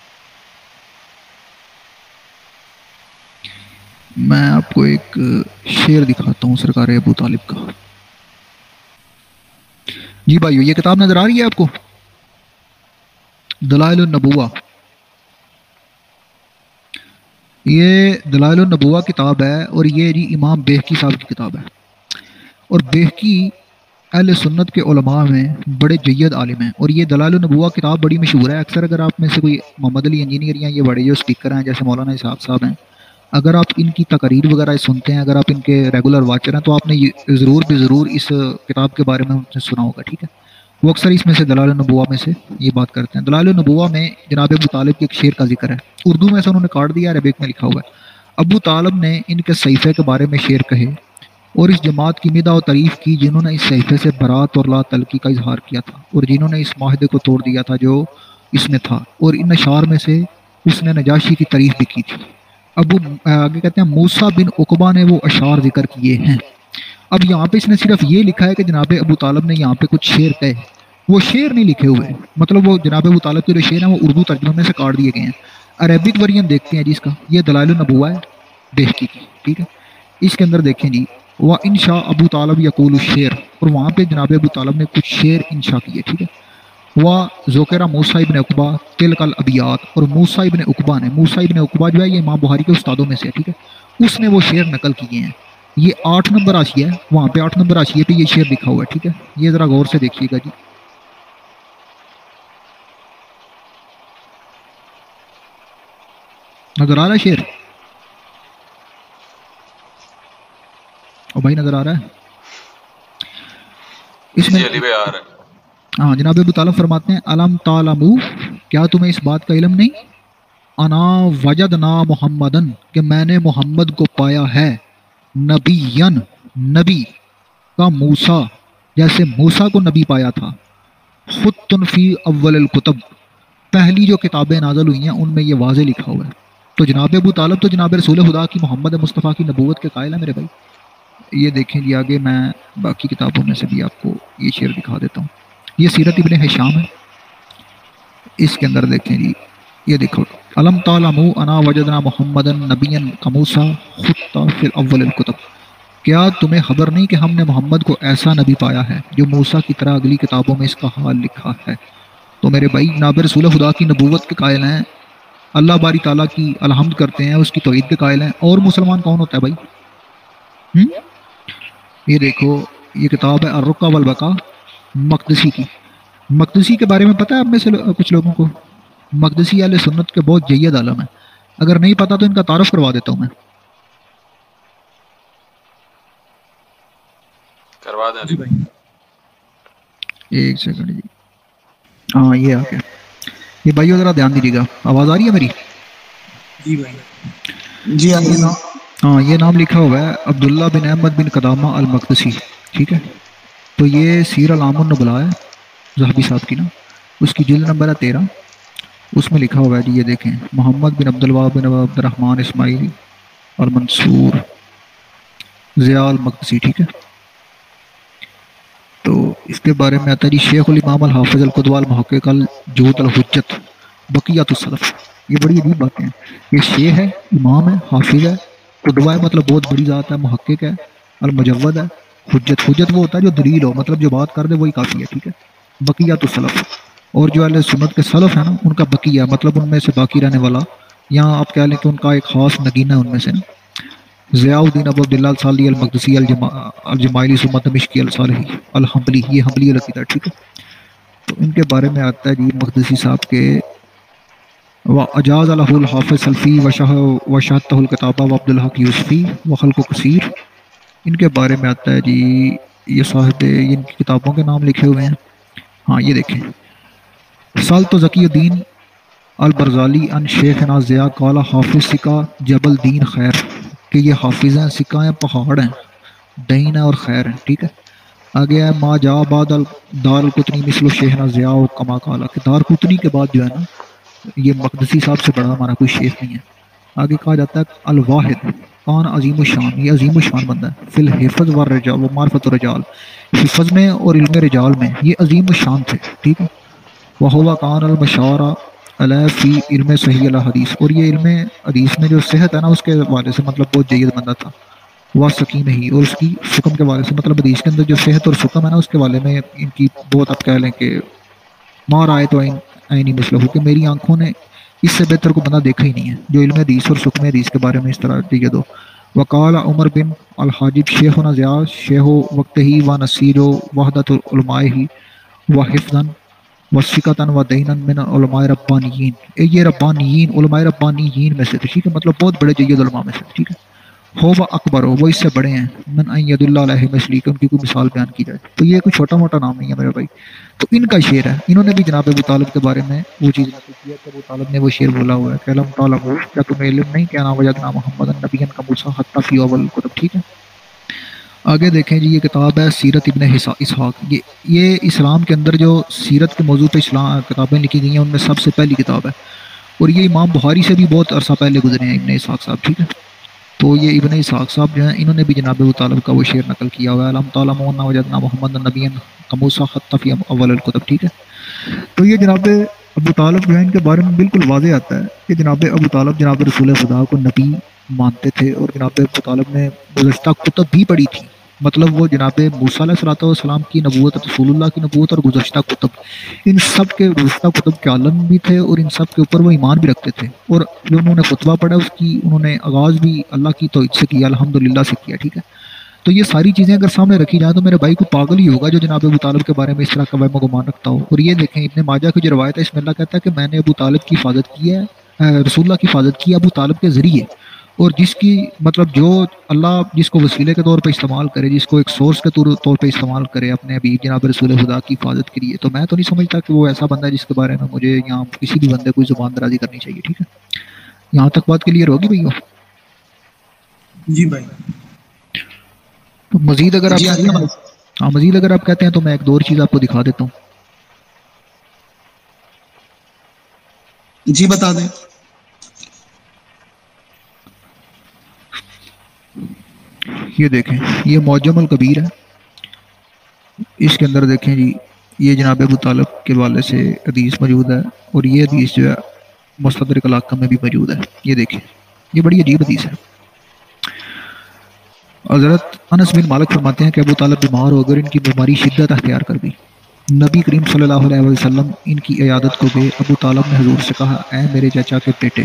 میں آپ کو ایک شعر دکھاتا ہوں سرکار ابو طالب کا۔ جی بھائیو، یہ کتاب نظر آ رہی ہے آپ کو، دلائل النبوہ، یہ دلائل النبوہ کتاب ہے، اور یہ جی امام بیہقی صاحب کی کتاب ہے، اور بیہقی اہل سنت کے علماء میں بڑے جید عالم ہیں، اور یہ دلائل النبوہ کتاب بڑی مشہور ہے۔ اکثر اگر آپ میں سے کوئی محمد علی انجینئر یا یہ بڑے جو اسپیکر ہیں جیسے مولانا اسحاق صاحب ہیں، اگر آپ ان کی تقاریر وغیرہ سنتے ہیں، اگر آپ ان کے ریگولر واچر ہیں، تو آپ نے یہ ضرور بھی ضرور اس کتاب کے بارے میں ان سے سنا ہوگا، ٹھیک ہے۔ وہ اکثر اس میں سے دلائل النبوہ میں سے یہ بات کرتے ہیں۔ دلائل النبوہ میں جناب ابو طالب کے ایک شعر کا ذکر ہے، اردو میں سے انہوں نے کاٹ دیا، عربک میں لکھا ہوا ہے۔ ابو طالب نے ان کے صحیفے کے بارے میں شعر کہے اور اس جماعت کی مدح و تعریف کی جنہوں نے اس صحیفے سے برات اور لا تلقی کا اظہار کیا تھا، اور جنہوں نے اس معاہدے کو توڑ دیا تھا جو اس میں تھا، اور ان اشعار میں سے اس نے نجاشی کی تعریف بھی کی تھی۔ ابو آگے کہتے ہیں موسیٰ بن عقبہ نے وہ اشعار ذکر کیے ہیں۔ اب یہاں پہ اس نے صرف یہ لکھا ہے کہ جناب ابو طالب نے یہاں پہ کچھ شعر کہے، وہ شعر نہیں لکھے ہوئے، مطلب وہ جناب ابو طالب کے جو شعر ہیں وہ اردو ترجمے میں سے کاٹ دیے گئے ہیں. عربک ورژن دیکھتے ہیں جی اس کا، یہ دلائل النبوہ ہے بہقی کی، ٹھیک ہے. اس کے اندر دیکھیں جی وہ انشا ابو طالب یقول الشعر، اور وہاں پہ جناب ابو طالب نے کچھ شعر انشا کیے، ٹھیک ہے. وہ ذکر موسیٰ ابن عقبہ تلک الابیات، اور موسیٰ ابن عقبہ نے، موسیٰ ابن عقبہ جو ہے یہ امام بخاری کے استادوں میں سے ہے، ٹھیک ہے. اس نے وہ شعر نقل کیے ہیں. یہ آٹھ نمبر حاشیہ ہے، وہاں پہ آٹھ نمبر حاشیے پہ یہ شعر لکھا ہوا ہے، ٹھیک ہے. یہ ذرا غور سے دیکھیے گا جی. نظر آ رہا ہے شعر؟ او بھائی نظر آ رہا ہے اس میں؟ جی علی بھائی آ رہا ہے. ہاں جناب ابو طالب فرماتے ہیں علم تعلمو، کیا تمہیں اس بات کا علم نہیں، انا وجدنا محمدن، کہ میں نے محمد کو پایا ہے، نبیین، نبی کا موسیٰ، جیسے موسیٰ کو نبی پایا تھا، خط فی اول الکتب، پہلی جو کتابیں نازل ہوئی ہیں ان میں یہ واضح لکھا ہوا ہے. تو جناب ابو طالب تو جناب رسول خدا کی محمد مصطفیٰ کی نبوت کے قائل ہیں میرے بھائی. یہ دیکھیں جی آگے میں باقی کتابوں میں سے بھی آپ کو یہ شعر دکھا دیتا ہوں. یہ سیرت ابن ہشام ہے، اس کے اندر دیکھیں جی یہ دیکھو، علم تعلمو انا وجدنا محمدن نبیا کموسا خط فی الاول الکتب، کیا تمہیں خبر نہیں کہ ہم نے محمد کو ایسا نبی پایا ہے جو موسیٰ کی طرح اگلی کتابوں میں اس کا حال لکھا ہے. تو میرے بھائی جناب رسول خدا کی نبوت کے قائل ہیں، اللہ باری تعالیٰ کی الحمد کرتے ہیں، اس کی توحید کے قائل ہیں. اور مسلمان کون ہوتا ہے بھائی؟ ہم؟ یہ دیکھو یہ کتاب ہے الرقہ والبقا مقدسی کی. مقدسی کے بارے میں پتہ ہے اب میں سے کچھ لوگوں کو؟ مقدسی اہل سنت کے بہت جید عالم ہیں، اگر نہیں پتہ تو ان کا تعارف کروا دیتا ہوں میں. کروا دیں علی بھائی. ایک سیکنڈ جی، ہاں یہ آ گیا. یہ بھائیو ذرا دھیان دیجیے گا، آواز آ رہی ہے میری؟ جی بھائی. جی ہاں یہ نام لکھا ہوا ہے عبداللہ بن احمد بن قدامہ المقدسی، ٹھیک ہے. تو یہ سیر العام النبلاء ہے ذہبی صاحب کی نا، اس کی جلد نمبر ہے تیرہ، اس میں لکھا ہوا ہے جی یہ دیکھیں، محمد بن عبدالوہاب بن عبد الرحمن اسماعیلی اور منصور ضیاء المقدسی، ٹھیک ہے. تو اس کے بارے میں آتا ہے جی شیخ الامام الحافظ القدوہ المحقق الجود الحجت بقیۃ السلف. یہ بڑی عجیب باتیں ہیں. یہ شیخ ہے، امام ہے، حافظ ہے، قدوہ ہے، مطلب بہت بڑی ذات ہے، محقق ہے، المجود ہے، حجت. حجت وہ ہوتا ہے جو دلیل ہو، مطلب جو بات کر دے وہی کافی ہے، ٹھیک ہے. بقیۃ السلف، اور جو اہل سنت کے سلف ہیں نا ان کا بقیہ، مطلب ان میں سے باقی رہنے والا، یہاں آپ کہہ لیں کہ ان کا ایک خاص نگینہ ہے ان میں سے نا، ضیاء الدین ابو عبداللہ الصالحی المقدسی الجمائلی ثم دمشقی الصالحی الحنبلی، یہ حنبلی عقیدہ، ٹھیک ہے. تو ان کے بارے میں آتا ہے جی مقدسی صاحب کے وَأَجَازَ لَهُ الْحَافِظ سلفی وَشَهَدْتَهُ الْكِتَابَ وَعَبْدُ الْحق یوسفی وخلق کثیر. ان کے بارے میں آتا ہے جی یہ صاحب ان کی کتابوں کے نام لکھے ہوئے ہیں. ہاں یہ دیکھیں، سالت ذکی الدین البرزالی ان شیخنا ضیاء قال حافظ سکہ جبل دین خیر، کہ یہ حافظ ہیں، سکہ ہیں، پہاڑ ہیں، دین ہے اور خیر ہیں، ٹھیک ہے. آگے ہے ما جا بعد دار القطنی مثل شیخنا ضیاء کما قال، کہ دار قطنی کے بعد جو ہے نا یہ مقدسی صاحب سے بڑا ہمارا کوئی شیخ نہیں ہے. آگے کہا جاتا ہے الواحد کان عظیم الشان، یہ عظیم الشان بندہ ہے، فی الحفظ والرجال و معرفت الرجال، حفظ میں اور علم رجال میں یہ عظیم الشان تھے، ٹھیک ہے. وہو کان المشارہ علیہ فی علم صحیح الحدیث، اور یہ علم حدیث میں جو صحت ہے نا اس کے حوالے سے مطلب بہت جید بندہ تھا. وہ سکیم ہی، اور اس کی سکم کے حوالے سے مطلب حدیث کے اندر جو صحت اور سکم ہے نا اس کے حوالے میں ان کی بہت، آپ کہہ لیں کہ مار آئے تو عینی مسلح، کہ میری آنکھوں نے اس سے بہتر کو بندہ دیکھا ہی نہیں ہے جو علم حدیث اور سکم حدیث کے بارے میں اس طرح جید ہو. وقال عمر بن الحاجب شیخنا ضیاء شیخ وقت ہی و نصیر و وحدت علماء ہی و حفظاً و سکتاً و دیناً من علماء ربانیین، یہ ربانیین علماء ربانیین میں سے تھے، ٹھیک ہے، مطلب بہت بڑے جید علماء میں سے، ٹھیک ہے. ہو و اکبر ہو، وہ اس سے بڑے ہیں، من ان ید اللہ علیہ مسلی، کہ ان کی کوئی مثال بیان کی جائے. تو یہ کوئی چھوٹا موٹا نام نہیں ہے میرے بھائی. تو ان کا شعر ہے، انہوں نے بھی جناب ابو طالب کے بارے میں وہ چیز نقل کی ہے کہ ابو طالب نے وہ شعر بولا ہوا ہے کہ علم طالب، کیا تمہیں علم نہیں کہ انا وجدنا محمد نبیا کموسیٰ حتی فی اول الکتب، ٹھیک ہے. آگے دیکھیں جی یہ کتاب ہے سیرت ابن اسحاق. یہ یہ اسلام کے اندر جو سیرت کے موضوع پہ اسلام کتابیں لکھی گئی ہیں ان میں سب سے پہلی کتاب ہے، اور یہ امام بخاری سے بھی بہت عرصہ پہلے گزرے ہیں ابن اسحاق صاحب، ٹھیک ہے. تو یہ ابن اسحاق صاحب جو ہیں انہوں نے بھی جناب ابو طالب کا وہ شعر نقل کیا ہوا ہے، الحم تعالیٰ مونا وجدنا محمد نبی کموسا خطفی اول الکتب، ٹھیک ہے۔ تو یہ جناب ابو طالب جو ہے ان کے بارے میں بالکل واضح آتا ہے کہ جناب ابو طالب جناب رسول خدا کو نبی مانتے تھے، اور جناب ابو طالب نے گزشتہ کتب بھی پڑھی تھی، مطلب وہ جناب موسیٰ علیہ الصلوۃ والسلام کی نبوت، رسول اللہ کی نبوت اور گزشتہ کتب، ان سب کے گزشتہ کتب کے عالم بھی تھے، اور ان سب کے اوپر وہ ایمان بھی رکھتے تھے، اور جو انہوں نے خطبہ پڑھا اس کی انہوں نے آغاز بھی اللہ کی توحید سے کیا، الحمدللہ سے کیا، ٹھیک ہے۔ تو یہ ساری چیزیں اگر سامنے رکھی جائیں تو میرے بھائی کو پاگل ہی ہوگا جو جناب ابو طالب کے بارے میں اس طرح کا وہم و گمان رکھتا ہو۔ اور یہ دیکھیں ابن ماجہ کی جو روایت ہے اس میں اللہ کہتا ہے کہ میں نے ابو طالب کی حفاظت کی ہے، رسول اللہ کی حفاظت کی ابو طالب کے ذریعے، اور جس کی مطلب جو اللہ جس کو وسیلے کے طور پہ استعمال کرے، جس کو ایک سورس کے طور پہ استعمال کرے اپنے حبیب جناب رسول خدا کی حفاظت کے لیے، تو میں تو نہیں سمجھتا کہ وہ ایسا بندہ ہے جس کے بارے میں مجھے یہاں کسی بھی بندے کو زبان درازی کرنی چاہیے، ٹھیک ہے۔ یہاں تک بات کلیئر ہوگی بھائی؟ جی بھائی، تو مزید اگر آپ جی کہتے ہیں ہاں مزید اگر آپ کہتے ہیں تو میں ایک دو اور چیز آپ کو دکھا دیتا ہوں۔ جی بتا دیں۔ یہ دیکھیں یہ معجم الکبیر ہے، اس کے اندر دیکھیں جی یہ جناب ابو طالب کے والے سے حدیث موجود ہے، اور یہ حدیث جو ہے مستدرک الحاکم میں بھی موجود ہے۔ یہ دیکھیں یہ بڑی عجیب حدیث ہے۔ حضرت انس بن مالک فرماتے ہیں کہ ابو طالب بیمار ہو گئے، ان کی بیماری شدت اختیار کر گئی، نبی کریم صلی اللہ علیہ وسلم ان کی عیادت کو گئے۔ ابو طالب نے حضور سے کہا اے میرے چچا کے بیٹے،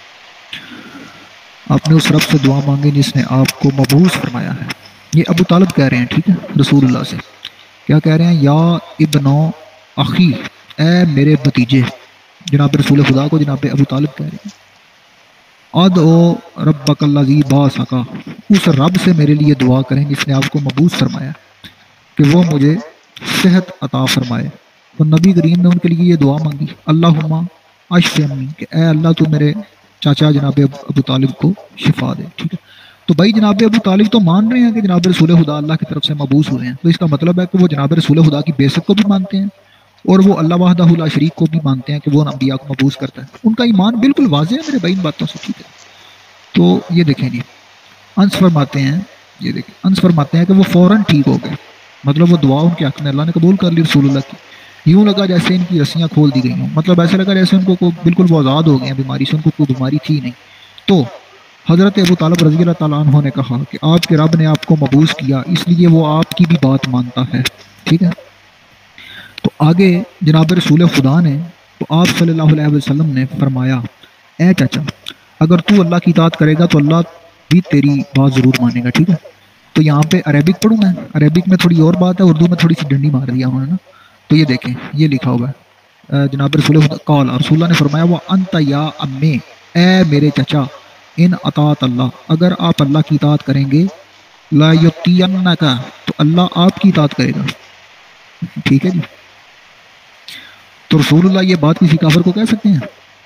آپ نے اس رب سے دعا مانگی جس نے آپ کو مبعوث فرمایا ہے۔ یہ ابو طالب کہہ رہے ہیں، ٹھیک ہے، رسول اللہ سے کیا کہہ رہے ہیں؟ یا ابن اخی، اے میرے بھتیجے، جناب رسول خدا کو جناب ابو طالب کہہ رہے ہیں۔ ادعو ربک الذی بعثک، اس رب سے میرے لیے دعا کریں جس نے آپ کو مبعوث فرمایا کہ وہ مجھے صحت عطا فرمائے۔ تو نبی کریم نے ان کے لیے یہ دعا مانگی، اللہم اشف امی، کہ اے اللہ تو میرے چاچا جناب ابو طالب کو شفا دے، ٹھیک ہے۔ تو بھائی جناب ابو طالب تو مان رہے ہیں کہ جناب رسول خدا اللہ کی طرف سے مبعوث ہوئے ہیں، تو اس کا مطلب ہے کہ وہ جناب رسول خدا کی بعثت کو بھی مانتے ہیں، اور وہ اللہ وحدہ لا شریک کو بھی مانتے ہیں کہ وہ انبیاء کو مبعوث کرتا ہے۔ ان کا ایمان بالکل واضح ہے میرے بھائی ان باتوں سے، ٹھیک ہے۔ تو یہ دیکھیں جی انس فرماتے ہیں، یہ دیکھیں انس فرماتے ہیں کہ وہ فوراً ٹھیک ہو گئے، مطلب وہ دعا ان کے حق میں اللہ نے قبول کر لی رسول اللہ کی۔ یوں لگا جیسے ان کی رسیاں کھول دی گئی ہوں، مطلب ایسے لگا جیسے ان کو کو بالکل وہ آزاد ہو گئے ہیں بیماری سے، ان کو کوئی بیماری تھی نہیں۔ تو حضرت ابو طالب رضی اللہ تعالیٰ عنہ نے کہا کہ آپ کے رب نے آپ کو مبعوث کیا، اس لیے وہ آپ کی بھی بات مانتا ہے، ٹھیک ہے۔ تو آگے جناب رسول خدا نے تو آپ صلی اللہ علیہ وسلم نے فرمایا اے چچا، اگر تو اللہ کی اطاعت کرے گا تو اللہ بھی تیری بات ضرور مانے گا، ٹھیک ہے۔ تو یہاں پہ عربک پڑھوں میں، عربک میں تھوڑی اور بات ہے، اردو میں تھوڑی سی ڈنڈی مار دیا انہوں نے نا۔ تو یہ دیکھیں یہ لکھا ہوا ہے جناب رسول خدا قال، رسول اللہ نے فرمایا وہ انت یا امی، اے میرے چچا، ان اطاعت اللہ، اگر آپ اللہ کی اطاعت کریں گے، لا یطیعنک، تو اللہ آپ کی اطاعت کرے گا، ٹھیک ہے جی۔ تو رسول اللہ یہ بات کسی کافر کو کہہ سکتے ہیں؟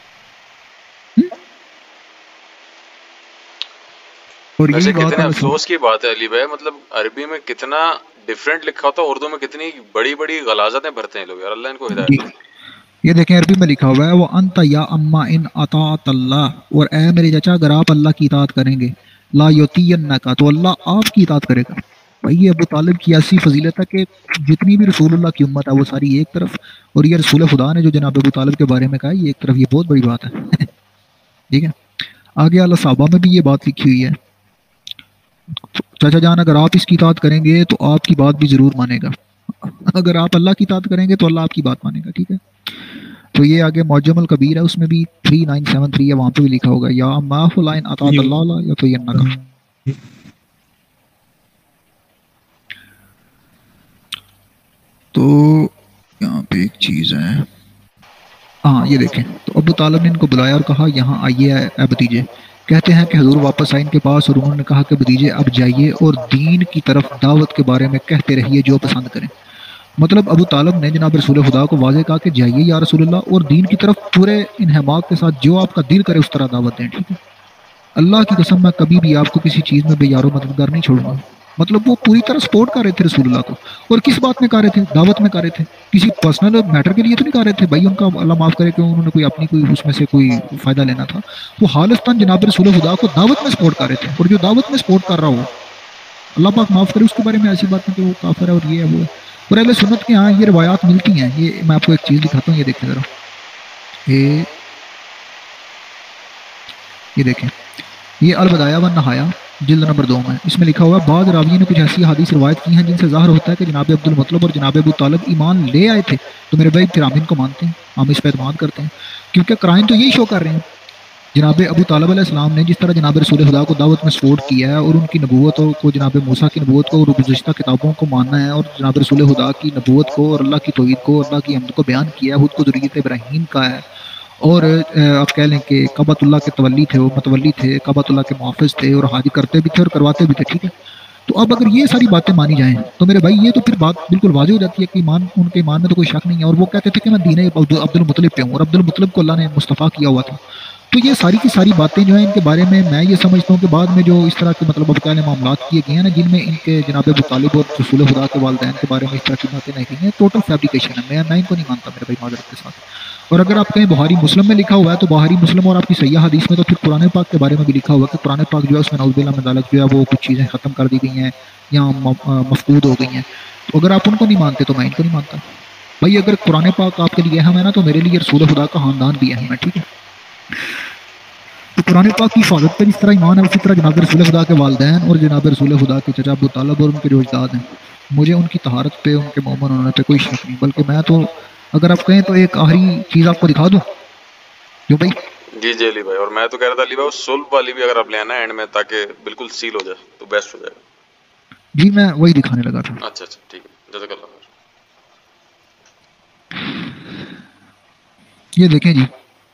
اور ویسے یہی بات کتنے ہے افسوس کی بات ہے علی بھائی، مطلب عربی میں کتنا ڈیفرنٹ لکھا ہوتا ہے، اردو میں کتنی بڑی بڑی غلاظتیں بھرتے ہیں لوگ، یار اللہ ان کو ہدایت دے۔ یہ دیکھیں عربی میں لکھا ہوا ہے وہ انت یا اما ان اطاعت اللہ، اور اے میرے چچا اگر آپ اللہ کی اطاعت کریں گے، لا یطیعنک، تو اللہ آپ کی اطاعت کرے گا۔ بھائی یہ ابو طالب کی ایسی فضیلت ہے کہ جتنی بھی رسول اللہ کی امت ہے وہ ساری ایک طرف، اور یہ رسول خدا نے جو جناب ابو طالب کے بارے میں کہا یہ ایک طرف، یہ بہت بڑی بات ہے، ٹھیک ہے۔ آگے اللہ صحابہ میں بھی یہ بات لکھی ہوئی ہے، چاچا جان اگر آپ اس کی اطاعت کریں گے تو آپ کی بات بھی ضرور مانے گا، اگر آپ اللہ کی اطاعت کریں گے تو اللہ آپ کی بات مانے گا، ٹھیک ہے۔ تو یہ آگے معجم الکبیر ہے، اس میں بھی تین نو سات تین ہے، وہاں پہ بھی لکھا ہوگا یا ما فلائن اطاعت اللہ یا تو ینک۔ تو یہاں پہ ایک چیز ہے، ہاں یہ دیکھیں، تو ابو طالب نے ان کو بلایا اور کہا یہاں آئیے اے بھتیجے۔ کہتے ہیں کہ حضور واپس آئے ان کے پاس اور انہوں نے کہا کہ بھتیجے اب جائیے اور دین کی طرف دعوت کے بارے میں کہتے رہیے جو پسند کریں۔ مطلب ابو طالب نے جناب رسول خدا کو واضح کہا کہ جائیے یا رسول اللہ، اور دین کی طرف پورے انہماک کے ساتھ جو آپ کا دل کرے اس طرح دعوت دیں، ٹھیک ہے۔ اللہ کی قسم میں کبھی بھی آپ کو کسی چیز میں بے یار و مددگار نہیں چھوڑوں گا، مطلب وہ پوری طرح سپورٹ کر رہے تھے رسول اللہ کو. اور کس بات میں کر رہے تھے؟ دعوت میں کر رہے تھے, کسی پرسنل میٹر کے لیے تو نہیں کر رہے تھے بھائی ان کا اللہ معاف کرے کہ انہوں نے کوئی اپنی کوئی اس میں سے کوئی فائدہ لینا تھا. وہ خالصتاً جناب رسول خدا کو دعوت میں سپورٹ کر رہے تھے, اور جو دعوت میں سپورٹ کر رہا ہو اللہ پاک معاف کرے اس کے بارے میں ایسی بات نہیں کہ وہ کافر ہے اور یہ ہے وہ ہے. اور اہل سنت کے ہاں یہ روایات ملتی ہیں. یہ میں آپ کو ایک چیز دکھاتا ہوں, یہ دیکھیں ذرا, یہ یہ دیکھیں, یہ البدایہ و نہایا جلد نمبر دو میں اس میں لکھا ہوا ہے بعض راویوں نے کچھ ایسی حدیث روایت کی ہیں جن سے ظاہر ہوتا ہے کہ جناب عبد المطلب اور جناب ابو طالب ایمان لے آئے تھے. تو میرے بھائی پھر ہم ان کو مانتے ہیں, ہم اس پہ اعتماد کرتے ہیں, کیونکہ قرائن تو یہی شو کر رہے ہیں. جناب ابو طالب علیہ السلام نے جس طرح جناب رسول خدا کو دعوت میں سپورٹ کیا ہے اور ان کی نبوت کو, جناب موسیٰ کی نبوت کو اور گزشتہ کتابوں کو ماننا ہے, اور جناب رسول خدا کی نبوت کو اور اللہ کی توحید کو اور اللہ کی حمد کو بیان کیا ہے, خود کو ذریت ابراہیم کا ہے, اور آپ کہہ لیں کہ کعبۃ اللہ کے تولی تھے, وہ متولی تھے, کعبۃ اللہ کے محافظ تھے, اور حاجی کرتے بھی تھے اور کرواتے بھی تھے. ٹھیک ہے, تو اب اگر یہ ساری باتیں مانی جائیں تو میرے بھائی یہ تو پھر بات بالکل واضح ہو جاتی ہے کہ ایمان, ان کے ایمان میں تو کوئی شک نہیں ہے. اور وہ کہتے تھے کہ میں دین عبد المطلب پہ ہوں, اور عبد المطلب کو اللہ نے مصطفیٰ کیا ہوا تھا. تو یہ ساری کی ساری باتیں جو ہیں ان کے بارے میں میں یہ سمجھتا ہوں کہ بعد میں جو اس طرح کے مطلب اب کہنے معاملات کیے گئے ہیں نا, جن میں ان کے جناب ابو طالب اور رسول خدا کے والدین کے بارے میں اس طرح کی باتیں نہیں کی ہیں, ٹوٹل فیبریکیشن ہے. میں میں ان کو نہیں مانتا میرے بھائی معذرت کے ساتھ. اور اگر آپ کہیں بخاری مسلم میں لکھا ہوا ہے تو بخاری مسلم اور آپ کی صحیح حدیث میں تو پھر قرآن پاک کے بارے میں بھی لکھا ہوا ہے کہ قرآن پاک جو ہے اس میں نعوذ باللہ من ذالک جو ہے وہ کچھ چیزیں ختم کر دی گئی ہیں یا مفقود ہو گئی ہیں. تو اگر آپ ان کو نہیں مانتے تو میں ان کو نہیں مانتا بھائی. اگر قرآن پاک آپ کے لیے اہم ہے نا, تو میرے لیے رسول خدا کا خاندان بھی اہم ہے. ٹھیک ہے, تو قرآن پاک کی حفاظت پر اس طرح ایمان ہے, اسی طرح جناب رسول خدا کے والدین اور جناب رسول خدا کے چچا ابو طالب اور ان کے جو اجداد ہیں, مجھے ان کی طہارت پہ, ان کے مومن ہونے پہ کوئی شک نہیں. بلکہ میں تو اگر آپ کہیں تو ایک آخری چیز آپ کو دکھا دوں جو بھائی. جی جی علی بھائی, اور میں تو کہہ رہا تھا علی بھائی سولب والی بھی اگر آپ لے آنا اینڈ میں تاکہ بالکل سیل ہو جائے تو بیسٹ ہو جائے گا. جی میں وہی دکھانے لگا تھا. اچھا اچھا ٹھیک ہے, جزاک اللہ خیر. یہ دیکھیں جی,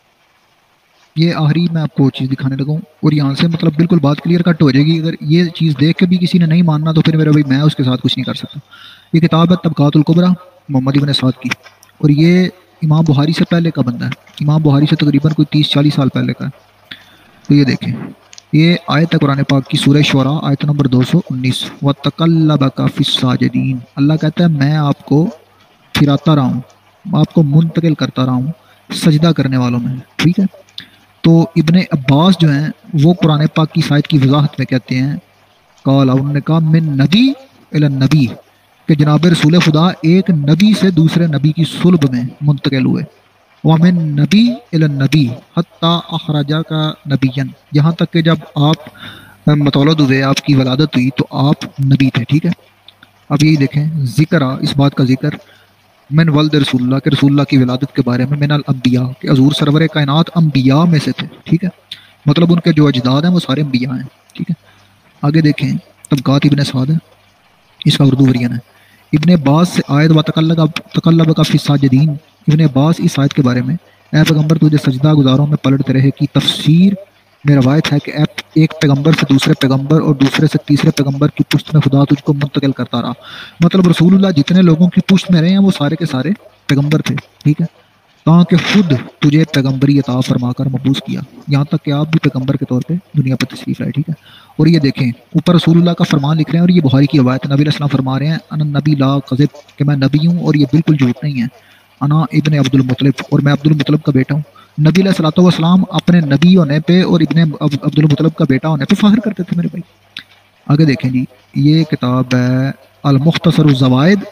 یہ آخری میں آپ کو چیز دکھانے لگا ہوں, اور یہاں سے مطلب بالکل بات کلیئر کٹ ہو جائے گی. اگر یہ چیز دیکھ کے بھی کسی نے نہیں ماننا تو پھر میرا بھائی میں اس کے ساتھ کچھ نہیں کر سکتا. یہ کتاب ہے طبقات الکبریٰ محمد ابن سعد کی, اور یہ امام بخاری سے پہلے کا بندہ ہے. امام بخاری سے تقریباً کوئی تیس چالیس سال پہلے کا ہے. تو یہ دیکھیں, یہ آیت ہے قرآن پاک کی سورہ شعراء آیت نمبر دو سو انیس. وَتَقَلَّبَكَ فِي السَّاجِدِينَ, اللہ کہتا ہے میں آپ کو پھراتا رہا ہوں, آپ کو منتقل کرتا رہا ہوں سجدہ کرنے والوں میں. ٹھیک ہے, تو ابن عباس جو ہیں وہ قرآن پاک کی آیت کی وضاحت میں کہتے ہیں قال, انہوں نے کہا من نبی الی نبی, کہ جناب رسول خدا ایک نبی سے دوسرے نبی کی صلب میں منتقل ہوئے. وَمِن نبی الی نبی حتی اخرجک نبیا, یہاں تک کہ جب آپ متولد ہوئے, آپ کی ولادت ہوئی تو آپ نبی تھے. ٹھیک ہے, اب یہی دیکھیں ذکر اس بات کا ذکر من ولد رسول اللہ, کہ رسول اللہ کی ولادت کے بارے میں, من الانبیاء, کہ حضور سرور کائنات انبیاء میں سے تھے. ٹھیک ہے, مطلب ان کے جو اجداد ہیں وہ سارے انبیاء ہیں. ٹھیک ہے, آگے دیکھیں طبقات ابن سعد ہے, اس کا اردو ورژن ہے. ابن عباس سے آیت و تقلبک فی الساجدین, ابن عباس اس آیت کے بارے میں اے پیغمبر تجھے سجدہ گزاروں میں پلٹتے رہے کی تفسیر میں روایت ہے کہ ایک پیغمبر سے دوسرے پیغمبر اور دوسرے سے تیسرے پیغمبر کی پشت میں خدا تجھ کو منتقل کرتا رہا. مطلب رسول اللہ جتنے لوگوں کی پشت میں رہے ہیں وہ سارے کے سارے پیغمبر تھے. ٹھیک ہے, تاکہ خود تجھے پیغمبری عطا فرما کر مبعوث کیا, یہاں تک کہ آپ بھی پیغمبر کے طور پہ دنیا پر تشریف لائے. ٹھیک ہے, اور یہ دیکھیں اوپر رسول اللہ کا فرمان لکھ رہے ہیں, اور یہ بخاری کی روایت ہے. نبی علیہ السلام فرما رہے ہیں انا نبی لا کذب, کہ میں نبی ہوں اور یہ بالکل جھوٹ نہیں ہے. انا ابن عبد المطلب, اور میں عبد المطلب کا بیٹا ہوں. نبی علیہ الصلوۃ والسلام اپنے نبی ہونے پہ اور ابن عبد المطلب کا بیٹا ہونے پہ فخر کرتے تھے میرے بھائی. آگے دیکھیں جی, یہ کتاب ہے المختصر الزوائد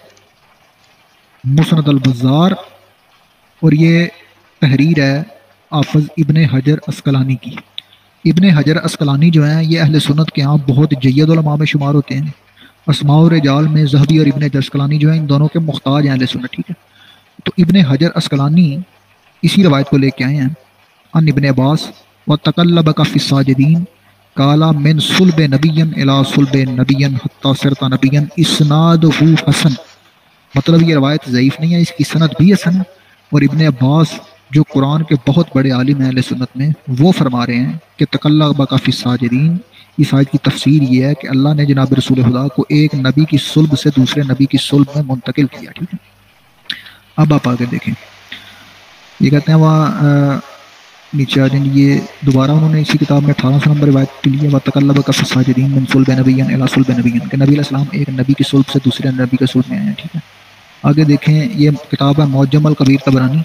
مسند البزار, اور یہ تحریر ہے حافظ ابن حجر عسقلانی کی. ابن حجر عسقلانی جو ہیں یہ اہل سنت کے ہاں بہت جید علماء میں شمار ہوتے ہیں. اسماء و رجال میں ذہبی اور ابن حجر عسقلانی جو ہیں ان دونوں کے محتاج ہیں اہل سنت. ٹھیک ہے, تو ابن حجر عسقلانی اسی روایت کو لے کے آئے ہیں ان ابن عباس وَتَقَلَّبَكَ فِي السَّاجِدِينَ قَالَ مِن صُلْبِ نَبِيٍّ إِلَىٰ صُلْبِ نَبِيٍّ حَتَّىٰ صِرْتَ نَبِيًّا إِسْنَادُهُ حسن. مطلب یہ روایت ضعیف نہیں ہے, اس کی سند بھی حسن ہے. اور ابن عباس جو قرآن کے بہت بڑے عالم ہیں اہل سنت میں, وہ فرما رہے ہیں کہ تقلبک فی الساجدین, اس آیت کی تفسیر یہ ہے کہ اللہ نے جناب رسول خدا کو ایک نبی کی صلب سے دوسرے نبی کی صلب میں منتقل کیا. ٹھیک ہے, اب آپ آگے دیکھیں, یہ کہتے ہیں وہاں نیچے آ جائیں یہ دوبارہ انہوں نے اسی کتاب میں اٹھارہ سو نمبر روایت کے لیے وَتَقَلَّبَ كَفِي السَّاجِدِينَ مِن صُلْبِ نَبِيٍّ إِلَىٰ صُلْبِ نَبِيٍّ کہ نبی علیہ السلام ایک نبی کی صلب سے دوسرے نبی کے صلب میں آئے ہیں. ٹھیک ہے. آگے دیکھیں یہ کتاب ہے معجم الکبیر طبرانی.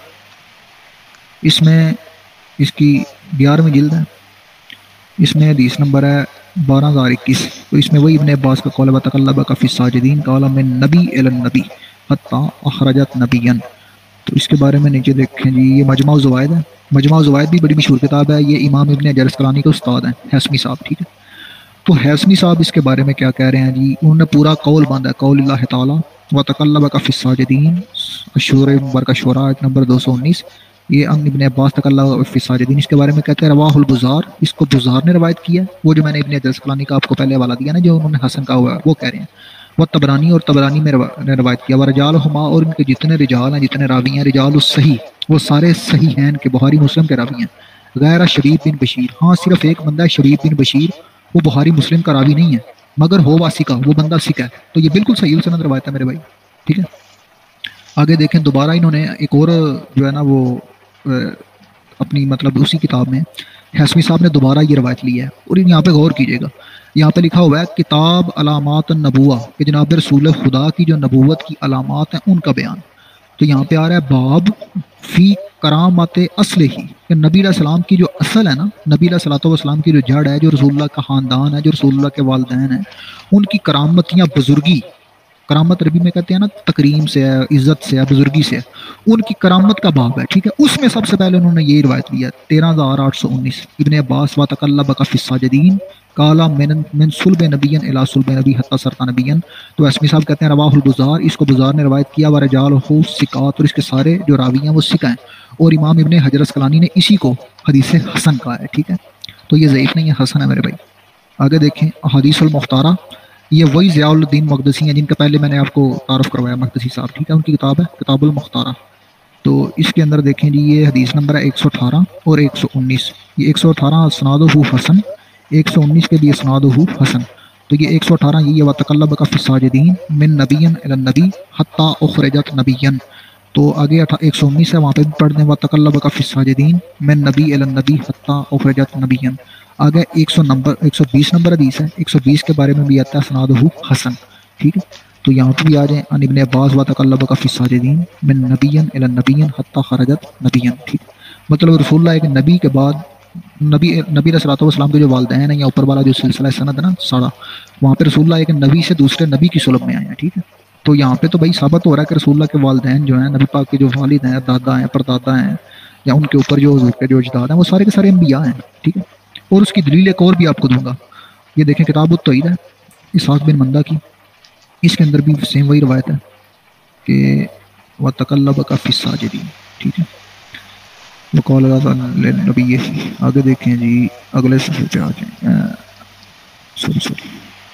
اس میں اس کی گیارہویں جلد ہے. اس میں حدیث نمبر ہے بارہ ہزار اکیس. تو اس میں وہی ابن عباس کا قول وَتَقَلَّبَ كَفِي السَّاجِدِينَ قَالَ مِن نَبِي إِلَى النَّبِي حَتَّىٰ أَخْرَجَتْ نَبِيًّا. تو اس کے بارے میں نیچے دیکھیں جی یہ مجمع الزوائد ہے. مجمع الزوائد بھی بڑی مشہور کتاب ہے. یہ امام ابن حجر اسقلانی کے استاد ہیں ہیثمی صاحب. ٹھیک ہے. تو ہیثمی صاحب اس کے بارے میں کیا کہہ رہے ہیں جی انہوں نے پورا قول باندھا ہے قول اللہ تعالیٰ وَتَقَلَّبَ كَفِي السَّاجِدِينَ شورہ مبارکہ شورا ایک نمبر دو سو انیس. یہ ان ابن عباس تقلّبَ فی الساجدین اس کے بارے میں کہتے ہیں رواہ البزار. اس کو بزار نے روایت کیا ہے. وہ جو میں نے ابن حجر اسقلانی کا آپ کو پہلے حوالہ دیا نا جو انہوں نے حسن کا ہوا ہے وہ کہہ رہے ہیں. وہ طبرانی اور طبرانی میں نے روایت کیا ورجالہما اور ان کے جتنے رجال ہیں جتنے راوی ہیں رجال الصحیح وہ سارے صحیح ہیں کہ بخاری مسلم کے راوی ہیں. غیر شبیب بن بشیر ہاں صرف ایک بندہ ہے شبیب بن بشیر وہ بخاری مسلم کا راوی نہیں ہے مگر ہو واسی کا وہ بندہ سکھ ہے. تو یہ بالکل صحیح سند روایت ہے میرے بھائی. ٹھیک ہے. آگے دیکھیں دوبارہ انہوں نے ایک اور جو ہے نا وہ اپنی مطلب اسی کتاب میں ہیثمی صاحب نے دوبارہ یہ روایت لی ہے. اور یہاں پہ غور کیجیے گا یہاں پہ لکھا ہوا ہے کتاب علامات النبوہ کہ جناب رسول خدا کی جو نبوت کی علامات ہیں ان کا بیان. تو یہاں پہ آ رہا ہے باب فی کرامات اصل ہی کہ نبی علیہ السلام کی جو اصل ہے نا نبی علیہ الصلوۃ والسلام کی جو جڑ ہے جو رسول اللہ کا خاندان ہے جو رسول اللہ کے والدین ہیں ان کی کرامتیاں بزرگی. کرامت عربی میں کہتے ہیں نا تکریم سے ہے عزت سے ہے بزرگی سے ہے ان کی کرامت کا باب ہے. ٹھیک ہے. اس میں سب سے پہلے انہوں نے یہی روایت لیا تیرہ ہزار آٹھ سو انیس ابن عباس وَتَقَلَّبَ فِي السَّاجِدِينَ قَالَ مِن صُلْبِ نَبِيٍّ إِلَىٰ صُلْبِ نَبِيٍّ حَتَّىٰ صَرَّ نَبِيًّا. تو ہیثمی صاحب کہتے ہیں رواہ البزار اس کو بزار نے روایت کیا وَرِجَالُهُ ثِقَاتٌ اور اس کے سارے جو راوی ہیں وہ ثقہ ہیں. اور امام ابن حجر اسقلانی نے اسی کو حدیث حسن کہا ہے. ٹھیک ہے. تو یہ ضعیف نہیں ہے حسن ہے میرے بھائی. آگے دیکھیں احادیث المختارہ یہ وہی ضیاء الدین مقدسی ہیں جن کا پہلے میں نے آپ کو تعارف کروایا مقدسی صاحب. ٹھیک ہے. ان کی کتاب ہے کتاب المختارہ. تو اس کے اندر دیکھیں جی یہ حدیث نمبر ہے ایک سو اٹھارہ اور ایک سو انیس. یہ ایک سو اٹھارہ اسنادہ حسن ایک سو انیس کے بھی اسنادہ حسن. تو یہ ایک سو اٹھارہ یہ وَتَقَلَّبَ فِي السَّاجِدِينَ مِن نَبِيٍّ إِلَى النَّبِيِّ حَتَّىٰ أُخْرِجَتْ نَبِيًّا. تو آگے ایک سو انیس ہے وہاں پہ بھی پڑھ دیں وَتَقَلَّبَ فِي السَّاجِدِينَ مِن نَبِيٍّ إِلَى النَّبِيِّ حَتَّىٰ أُخْرِجَتْ نَبِيًّا. آگے ایک سو نمبر ایک سو بیس نمبر حدیث ہے. ایک سو بیس کے بارے میں بھی آتا ہے اسنادہ حسن. ٹھیک ہے. تو یہاں پہ بھی آ جائیں ان ابن عباس وَتَقَلَّبَ فِي السَّاجِدِينَ مِن نَبِيٍّ إِلَى النَّبِيِّ حَتَّىٰ خَرَجَتْ نَبِيًّا. ٹھیک. مطلب رسول اللہ ایک نبی کے بعد نبی نبی علیہ الصلوۃ والسلام کے جو والدین ہیں یا اوپر والا جو سلسلہ سند ہے نا سارا وہاں پہ رسول اللہ ایک نبی سے دوسرے نبی کی صلب میں آئے ہیں. ٹھیک ہے. تو یہاں پہ تو بھائی ثابت ہو رہا ہے کہ رسول اللہ کے والدین جو ہیں نبی پاک کے جو والد ہیں دادا ہیں پردادا ہیں یا ان کے اوپر جو حضور کے جو اجداد ہیں وہ سارے کے سارے انبیاء ہیں. ٹھیک ہے. اور اس کی دلیل ایک اور بھی آپ کو دوں گا. یہ دیکھیں کتاب التوحید ہے اسحاق بن مندہ کی. اس کے اندر بھی سیم وہی روایت ہے کہ وَتَقَلَّبَ فِي السَّاجِدِينَ. ٹھیک ہے. وقال نبی. آگے دیکھیں جی اگلے صفحے پہ آ جائیں. سوری سوری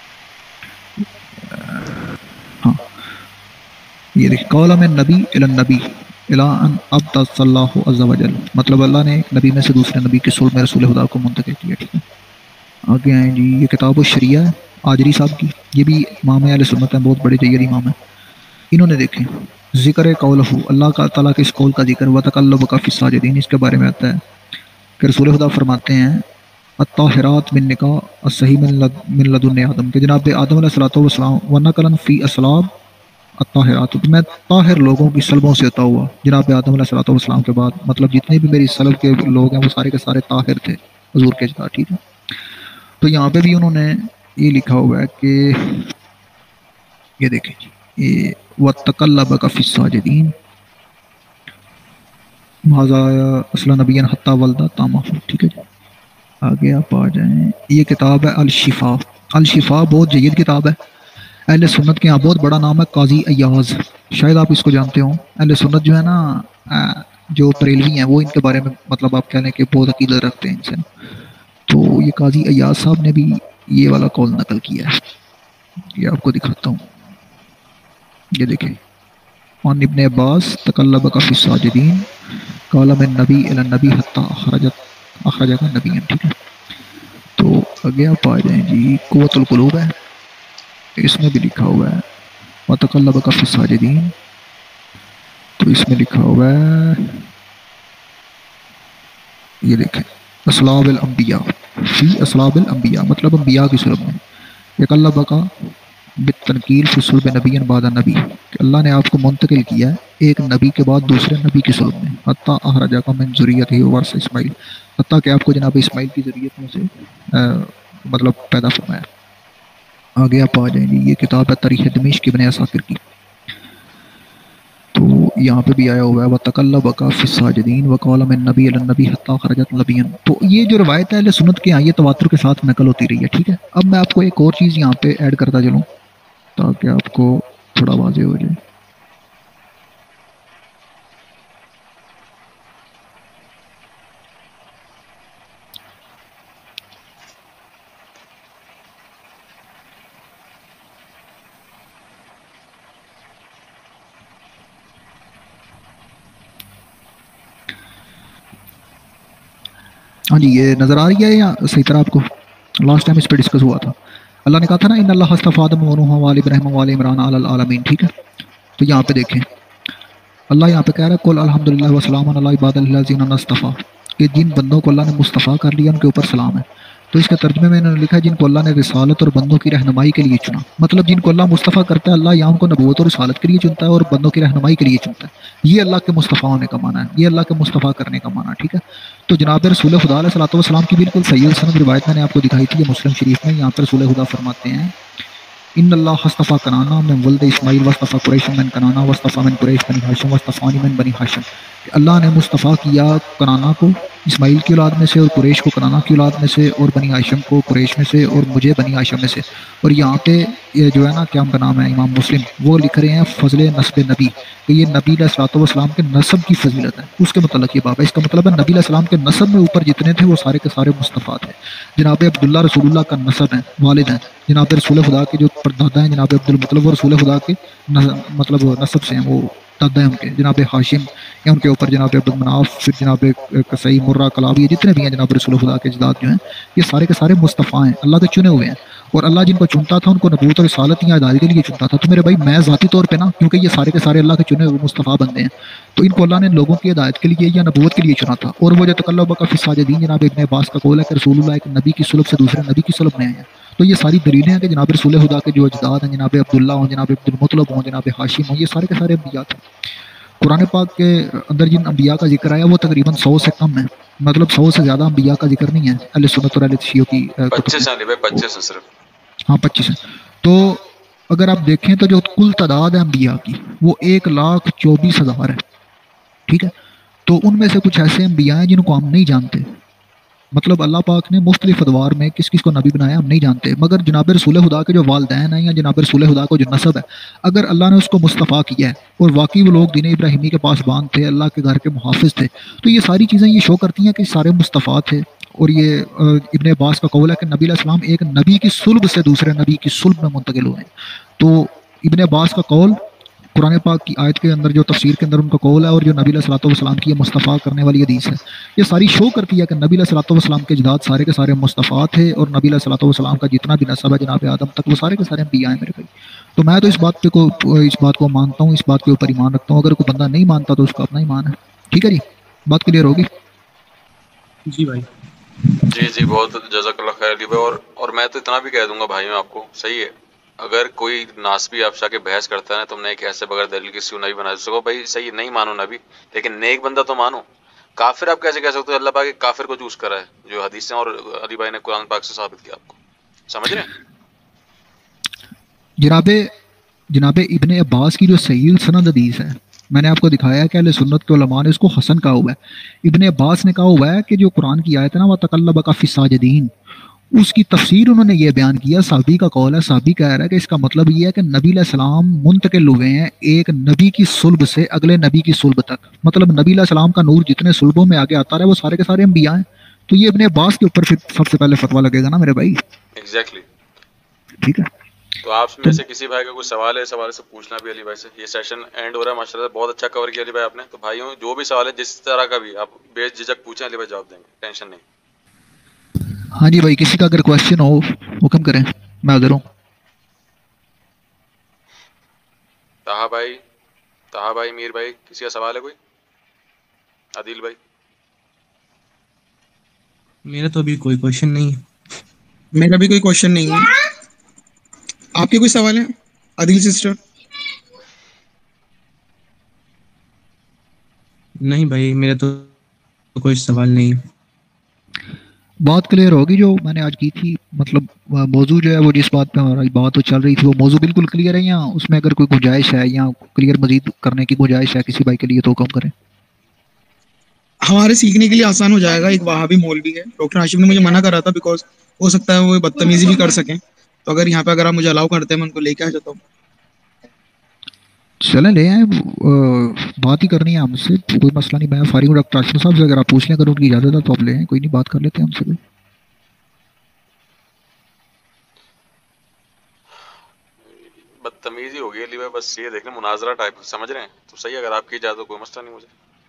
ہاں یہ دیکھیں قال من نبی الی النبی الی ان ابتا صلی اللہ عز وجل. مطلب اللہ نے ایک نبی میں سے دوسرے نبی کے صلب میں رسول خدا کو منتقل کیا. ٹھیک ہے. آگے آئیں جی یہ کتاب الشریعہ ہے آجری صاحب کی. یہ بھی امام اہل سنت ہیں بہت بڑے جید امام ہیں. انہوں نے دیکھیں ذکر قولہ اللہ کا تعالیٰ کے اس قول کا ذکر وَتَقَلَّبَ فِي السَّاجِدِينَ اس کے بارے میں آتا ہے کہ رسول خدا فرماتے ہیں الطاہرات من نکاح الصحیح من لدن آدم کہ جناب آدم علیہ الصلوۃ والسلام وَنَقَلًا فِي اصلاب الطاہرات میں طاہر لوگوں کی سلبوں سے ہوتا ہوا جناب آدم علیہ الصلوۃ والسلام کے بعد. مطلب جتنے بھی میری سلب کے لوگ ہیں وہ سارے کے سارے طاہر تھے حضور کے اجداد. ٹھیک ہے. تو یہاں پہ بھی انہوں نے یہ لکھا ہوا ہے کہ یہ دیکھیں جی یہ وَتَقَلَّبَ فِي السَّاجِدِينَ ماذا اصل نبی حتیٰ ولدہ تامہ. ٹھیک ہے. آگے آپ آ جائیں یہ کتاب ہے الشفا. الشفا بہت جید کتاب ہے. اہل سنت کے یہاں بہت بڑا نام ہے قاضی ایاز. شاید آپ اس کو جانتے ہوں. اہل سنت جو ہے نا جو بریلوی ہیں وہ ان کے بارے میں مطلب آپ کہہ لیں کہ بہت عقیدت رکھتے ہیں ان سے. تو یہ قاضی ایاز صاحب نے بھی یہ والا قول نقل کیا ہے. یہ آپ کو دکھاتا ہوں. یہ دیکھیں عن ابن عباس تقلب فی الساجدین قال من نبی الی النبی حتی اخرجت اخرجت نبی. ٹھیک ہے. تو آگے آپ آ جائیں جی قوت القلوب ہے. اس میں بھی لکھا ہوا ہے وتقلب فی الساجدین. تو اس میں لکھا ہوا ہے یہ دیکھیں اسلاب الانبیاء فی اسلاب الانبیاء مطلب انبیاء کی صلب میں. ایک اللہ بقا بالتنقیل فی صلب نبی بعد نبی کہ اللہ نے آپ کو منتقل کیا ہے ایک نبی کے بعد دوسرے نبی کی صلب میں. حتیٰ اخرجکم من ذریتہ ورث اسماعیل حتیٰ کہ آپ کو جناب اسماعیل کی ذریت میں سے آ, مطلب پیدا فرمایا. آگے آپ آ جائیں گے یہ کتاب ہے تاریخ دمشق ابن عساکر کی. تو یہاں پہ بھی آیا ہوا ہے وَتَقَلَّبَ فِي السَّاجِدِينَ وَقَالَ مِن نَبِيٍّ إِلَى النَّبِيِّ حَتَّى خَرَجَتْ نَبِيًّا. تو یہ جو روایت ہے اہل سنت کے ہاں یہ تواتر کے ساتھ نقل ہوتی رہی ہے. ٹھیک ہے اب میں آپ کو ایک اور چیز یہاں پہ ایڈ کرتا چلوں تاکہ آپ کو تھوڑا واضح ہو جائے. ہاں جی یہ نظر آ رہی ہے یا صحیح طرح آپ کو؟ لاسٹ ٹائم اس پہ ڈسکس ہوا تھا. اللہ نے کہا تھا نا ان اللہ اصطفى آدم ونوحا وآل ابراہیم وآل عمران علی العالمین. ٹھیک ہے تو یہاں پہ دیکھیں اللہ یہاں پہ کہہ رہا ہے قل الحمدللہ وسلام علی عباد الذین اصطفیٰ کہ جن بندوں کو اللہ نے مصطفیٰ کر لیا ان کے اوپر سلام ہے. تو اس کے ترجمے میں انہوں نے لکھا ہے جن کو اللہ نے رسالت اور بندوں کی رہنمائی کے لیے چنا. مطلب جن کو اللہ مصطفیٰ کرتا ہے اللہ یا ان کو نبوت اور رسالت کے لیے چنتا ہے اور بندوں کی رہنمائی کے لیے چنتا ہے. یہ اللہ کے مصطفیٰ ہونے کا معنی ہے, یہ اللہ کے مصطفیٰ کرنے کا معنی ہے. ٹھیک ہے تو جناب رسول خدا علیہ الصلوۃ والسلام کی بالکل صحیح سند روایت میں نے آپ کو دکھائی تھی یہ مسلم شریف میں. یہاں پر رسول خدا فرماتے ہیں ان اللہ اصطفیٰ کنانا من ولد اسماعیل واصطفیٰ قریش من کنانا واصطفیٰ من قریش بنی ہاشم واصطفانی من بنی ہاشم. کہ اللہ نے مصطفیٰ کیا کنانا کو اسماعیل کی اولاد میں سے اور قریش کو کنانا کی اولاد میں سے اور بنی ہاشم کو قریش میں سے اور مجھے بنی ہاشم میں سے. اور یہاں پہ یہ جو ہے نا کیا کا نام ہے امام مسلم وہ لکھ رہے ہیں فضل نسب نبی کہ یہ نبی علیہ الصلوۃ والسلام کے نسب کی فضیلت ہے. اس کے متعلق یہ باب ہے. اس کا مطلب ہے نبی علیہ السلام کے نسب میں اوپر جتنے تھے وہ سارے کے سارے مصطفیٰ تھے. جناب عبداللہ رسول اللہ کا نسب ہے والد ہیں. جناب رسول خدا کے جو پردادا ہیں جناب عبد المطلب وہ رسول خدا کے مطلب نسب سے ہیں, وہ دادا ہیں ان کے جناب ہاشم یا ان کے اوپر جناب عبد المناف پھر جناب قصی مرہ کلابی جتنے بھی ہیں جناب رسول خدا کے اجداد جو ہیں یہ سارے کے سارے مصطفیٰ ہیں اللہ کے چنے ہوئے ہیں. اور اللہ جن کو چنتا تھا ان کو نبوت اور رسالت یا ہدایت کے لیے چنتا تھا. تو میرے بھائی میں ذاتی طور پہ نا کیونکہ یہ سارے کے سارے اللہ کے چنے ہوئے مصطفیٰ بندے ہیں تو ان کو اللہ نے لوگوں کی ہدایت کے لیے یا نبوت کے لیے چنا تھا. اور وہ جو تقلب فی الساجدین جناب ابن عباس کا قول ہے کہ رسول اللہ ایک نبی کی صلب سے دوسرے نبی کی صلب میں آئے ہیں. تو یہ ساری دلیلیں ہیں کہ جناب رسول خدا کے جو اجداد ہیں جناب عبداللہ ہوں جناب عبد المطلب ہوں جناب ہاشم ہوں یہ سارے کے سارے انبیاء تھے. قرآن پاک کے اندر جن انبیاء کا ذکر آیا وہ تقریباً سو سے کم ہے. مطلب سو سے زیادہ انبیاء کا ذکر نہیں ہے اہل سنت اور اہل شیعہ کی پچیس ہیں پچیس ہیں صرف. ہاں پچیس ہیں. تو اگر آپ دیکھیں تو جو کل تعداد ہے انبیاء کی وہ ایک لاکھ چوبیس ہزار ہے. ٹھیک ہے تو ان میں سے کچھ ایسے انبیاء ہیں جن کو ہم نہیں جانتے. مطلب اللہ پاک نے مختلف ادوار میں کس کس کو نبی بنایا ہم نہیں جانتے. مگر جناب رسول خدا کے جو والدین ہیں یا جناب رسول خدا کو جو نسب ہے اگر اللہ نے اس کو مصطفیٰ کیا ہے اور واقعی وہ لوگ دین ابراہیمی کے پاسبان تھے اللہ کے گھر کے محافظ تھے تو یہ ساری چیزیں یہ شو کرتی ہیں کہ سارے مصطفیٰ تھے. اور یہ ابن عباس کا قول ہے کہ نبی علیہ السلام ایک نبی کی صلب سے دوسرے نبی کی صلب میں منتقل ہوئے ہیں. تو ابن عباس کا قول قرآن پاک کی آیت کے اندر جو تفسیر کے اندر ان کا قول ہے اور جو نبی علیہ الصلوۃ والسلام کی یہ مصطفیٰ کرنے والی حدیث ہے یہ ساری شو کرتی ہے کہ نبی علیہ الصلوۃ والسلام کے اجداد سارے کے سارے مصطفیٰ تھے اور نبی علیہ الصلوۃ والسلام کا جتنا بھی نسب ہے جناب آدم تک وہ سارے کے سارے انبیاء ہیں میرے بھائی. تو میں تو اس بات پہ کو اس بات کو مانتا ہوں اس بات کے اوپر ایمان رکھتا ہوں. اگر کوئی بندہ نہیں مانتا تو اس کا اپنا ایمان ہے. ٹھیک ہے جی بات کلیئر ہوگی؟ جی بھائی جی جی بہت جزاک اللہ خیر علی بھائی. اور اور میں تو اتنا بھی کہہ دوں گا بھائی میں آپ کو صحیح ہے اگر کوئی ناسبی آپ کے بحث کرتا ہے نا تم نے ایک ایسے بغیر دلیل کسی کو نبی بنا سکو بھائی صحیح نہیں مانو نبی لیکن نیک بندہ تو مانو. کافر آپ کیسے کہہ سکتے ہو؟ اللہ پاک ایک کافر کو چوز کرا ہے جو حدیثیں اور علی بھائی نے قرآن پاک سے ثابت کیا. آپ کو سمجھ رہے ہیں؟ جناب جناب ابن عباس کی جو صحیح سند حدیث ہے میں نے آپ کو دکھایا ہے کہ اہل سنت کے علماء نے اس کو حسن کہا ہوا ہے. ابن عباس نے کہا ہوا ہے کہ جو قرآن کی آیت ہے نا وہ تقلب فی الساجدین اس کی تفسیر انہوں نے یہ بیان کیا. صحابی کا قول ہے صحابی کہہ رہا ہے کہ اس کا مطلب یہ ہے کہ نبی علیہ السلام منتقل ہوئے ہیں ایک نبی کی صلب سے اگلے نبی کی صلب تک. مطلب نبی علیہ السلام کا نور جتنے صلبوں میں آگے آتا رہا وہ سارے کے سارے انبیاء ہیں. تو یہ ابن عباس کے اوپر پھر سب سے پہلے فتویٰ لگے گا نا میرے بھائی. ایگزیکٹلی. ٹھیک ہے تو آپ میں سے کسی بھائی کا کوئی سوال ہے سوال سے پوچھنا بھی علی بھائی سے. یہ سیشن اینڈ ہو رہا ہے ماشاء اللہ بہت اچھا کور کیا علی بھائی آپ نے. تو بھائیوں جو بھی سوال ہے جس طرح کا بھی آپ بے جھجک پوچھیں علی بھائی جواب دیں گے ٹینشن نہیں. ہاں جی بھائی کسی کا اگر کوشچن ہو حکم کریں میں حاضر ہوں. طاہا بھائی طاہا بھائی میر بھائی کسی کا سوال ہے کوئی؟ عادل بھائی میرا تو ابھی کوئی کوشچن نہیں ہے. میرا بھی کوئی کوشچن نہیں ہے. آپ کے کوئی سوال ہیں عادل سسٹر؟ نہیں بھائی میرا تو کوئی سوال نہیں. بات کلیئر ہوگی جو میں نے آج کی تھی. مطلب موضوع جو ہے وہ جس بات پہ ہماری بات تو چل رہی تھی وہ موضوع بالکل کلیئر ہے، یا اس میں اگر کوئی گنجائش ہے یا کلیئر مزید کرنے کی گنجائش ہے کسی بھائی کے لیے تو حکم کریں. ہمارے سیکھنے کے لیے آسان ہو جائے گا. ایک وہابی مولوی ہے، ڈاکٹر ہاشم نے مجھے منع کرا تھا بیکاز ہو سکتا ہے وہ بدتمیزی بھی کر سکیں. تو اگر یہاں پہ اگر آپ مجھے الاؤ کرتے ہیں میں ان کو لے کے آ جاتا ہوں. چلیں لے آئیں، بات ہی کرنی ہے ہم سے، کوئی مسئلہ نہیں. میں فارغ ہوں ڈاکٹر آشم صاحب سے، اگر آپ پوچھ لیں اگر ان کی اجازت ہے تو آپ لے آئیں، کوئی نہیں، بات کر لیتے ہیں ہم سے. بدتمیزی ہوگی علی بھائی، بس یہ دیکھ لیں مناظرہ ٹائپ سمجھ رہے ہیں تو صحیح. اگر آپ کی اجازت کوئی مسئلہ نہیں مجھے.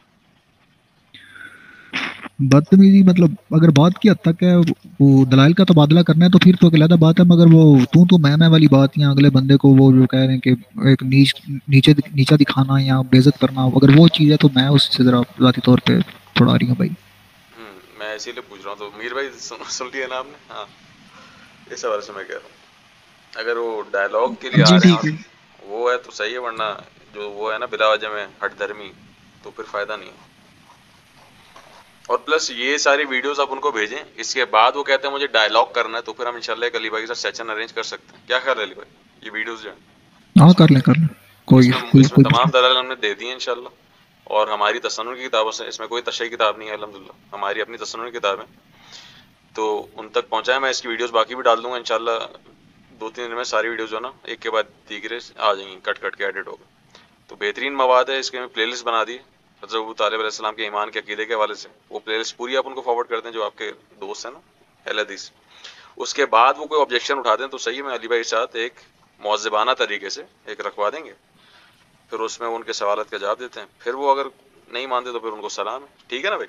بدتمیزی مطلب اگر بات کی حد تک ہے وہ دلائل کا تبادلہ کرنا ہے تو پھر تو ایک علیحدہ بات ہے، مگر وہ تو تو میں میں والی بات یا اگلے بندے کو وہ جو کہہ رہے ہیں کہ ایک نیچ نیچے نیچا دکھانا یا بےعزت کرنا، اگر وہ چیز ہے تو میں اس سے ذرا ذاتی طور پہ تھوڑا آ رہی ہوں بھائی. ہوں میں اسی لیے پوچھ رہا ہوں. تو میر بھائی سن لیا نا آپ نے؟ ہاں اس حوالے سے میں کہہ رہا ہوں اگر وہ ڈائلاگ کے لیے جی آ رہے ہیں ٹھیک ہے. اور وہ ہے تو صحیح ہے، ورنہ جو وہ ہے نا بلا وجہ میں ہٹ دھرمی تو پھر فائدہ نہیں ہے. اور پلس یہ ساری ویڈیوز آپ ان کو بھیجیں، اس کے بعد وہ کہتے ہیں مجھے ڈائلاگ کرنا ہے تو پھر ہم انشاءاللہ ایک علی بھائی کے ساتھ سیشن ارینج کر سکتے ہیں. کیا خیال ہے علی بھائی؟ یہ ویڈیوز جو ہیں ہاں اس میں کر لیں کر لیں، اس کوئی میں کوئی اس میں کوئی مسئلہ. تمام دلائل ہم نے دے دی ہیں انشاءاللہ. اور ہماری تصنع کی کتابوں سے، اس میں کوئی تشریحی کتاب نہیں ہے الحمدللہ، ہماری اپنی تصنع کی کتاب ہے. تو ان تک پہنچائیں. میں اس کی ویڈیوز باقی بھی ڈال دوں گا انشاءاللہ. دو تین دن میں ساری ویڈیوز جو نا ایک کے بعد دیگرے آ جائیں گی، کٹ کٹ کے ایڈٹ ہوگا. تو بہترین مواد ہے. اس کے میں پلے لسٹ بنا دی حضرت ابو طالب علیہ السلام کے ایمان کے عقیدے کے حوالے سے. وہ پلے لسٹ پوری آپ ان کو فارورڈ کر دیں جو آپ کے دوست ہیں نا اہل حدیث. اس کے بعد وہ کوئی آبجیکشن اٹھا دیں تو صحیح میں علی بھائی کے ساتھ ایک مہذبانہ طریقے سے ایک رکھوا دیں گے، پھر اس میں ان کے سوالات کا جواب دیتے ہیں. پھر وہ اگر نہیں مانتے تو پھر ان کو سلام ہے. ٹھیک ہے نا بھائی؟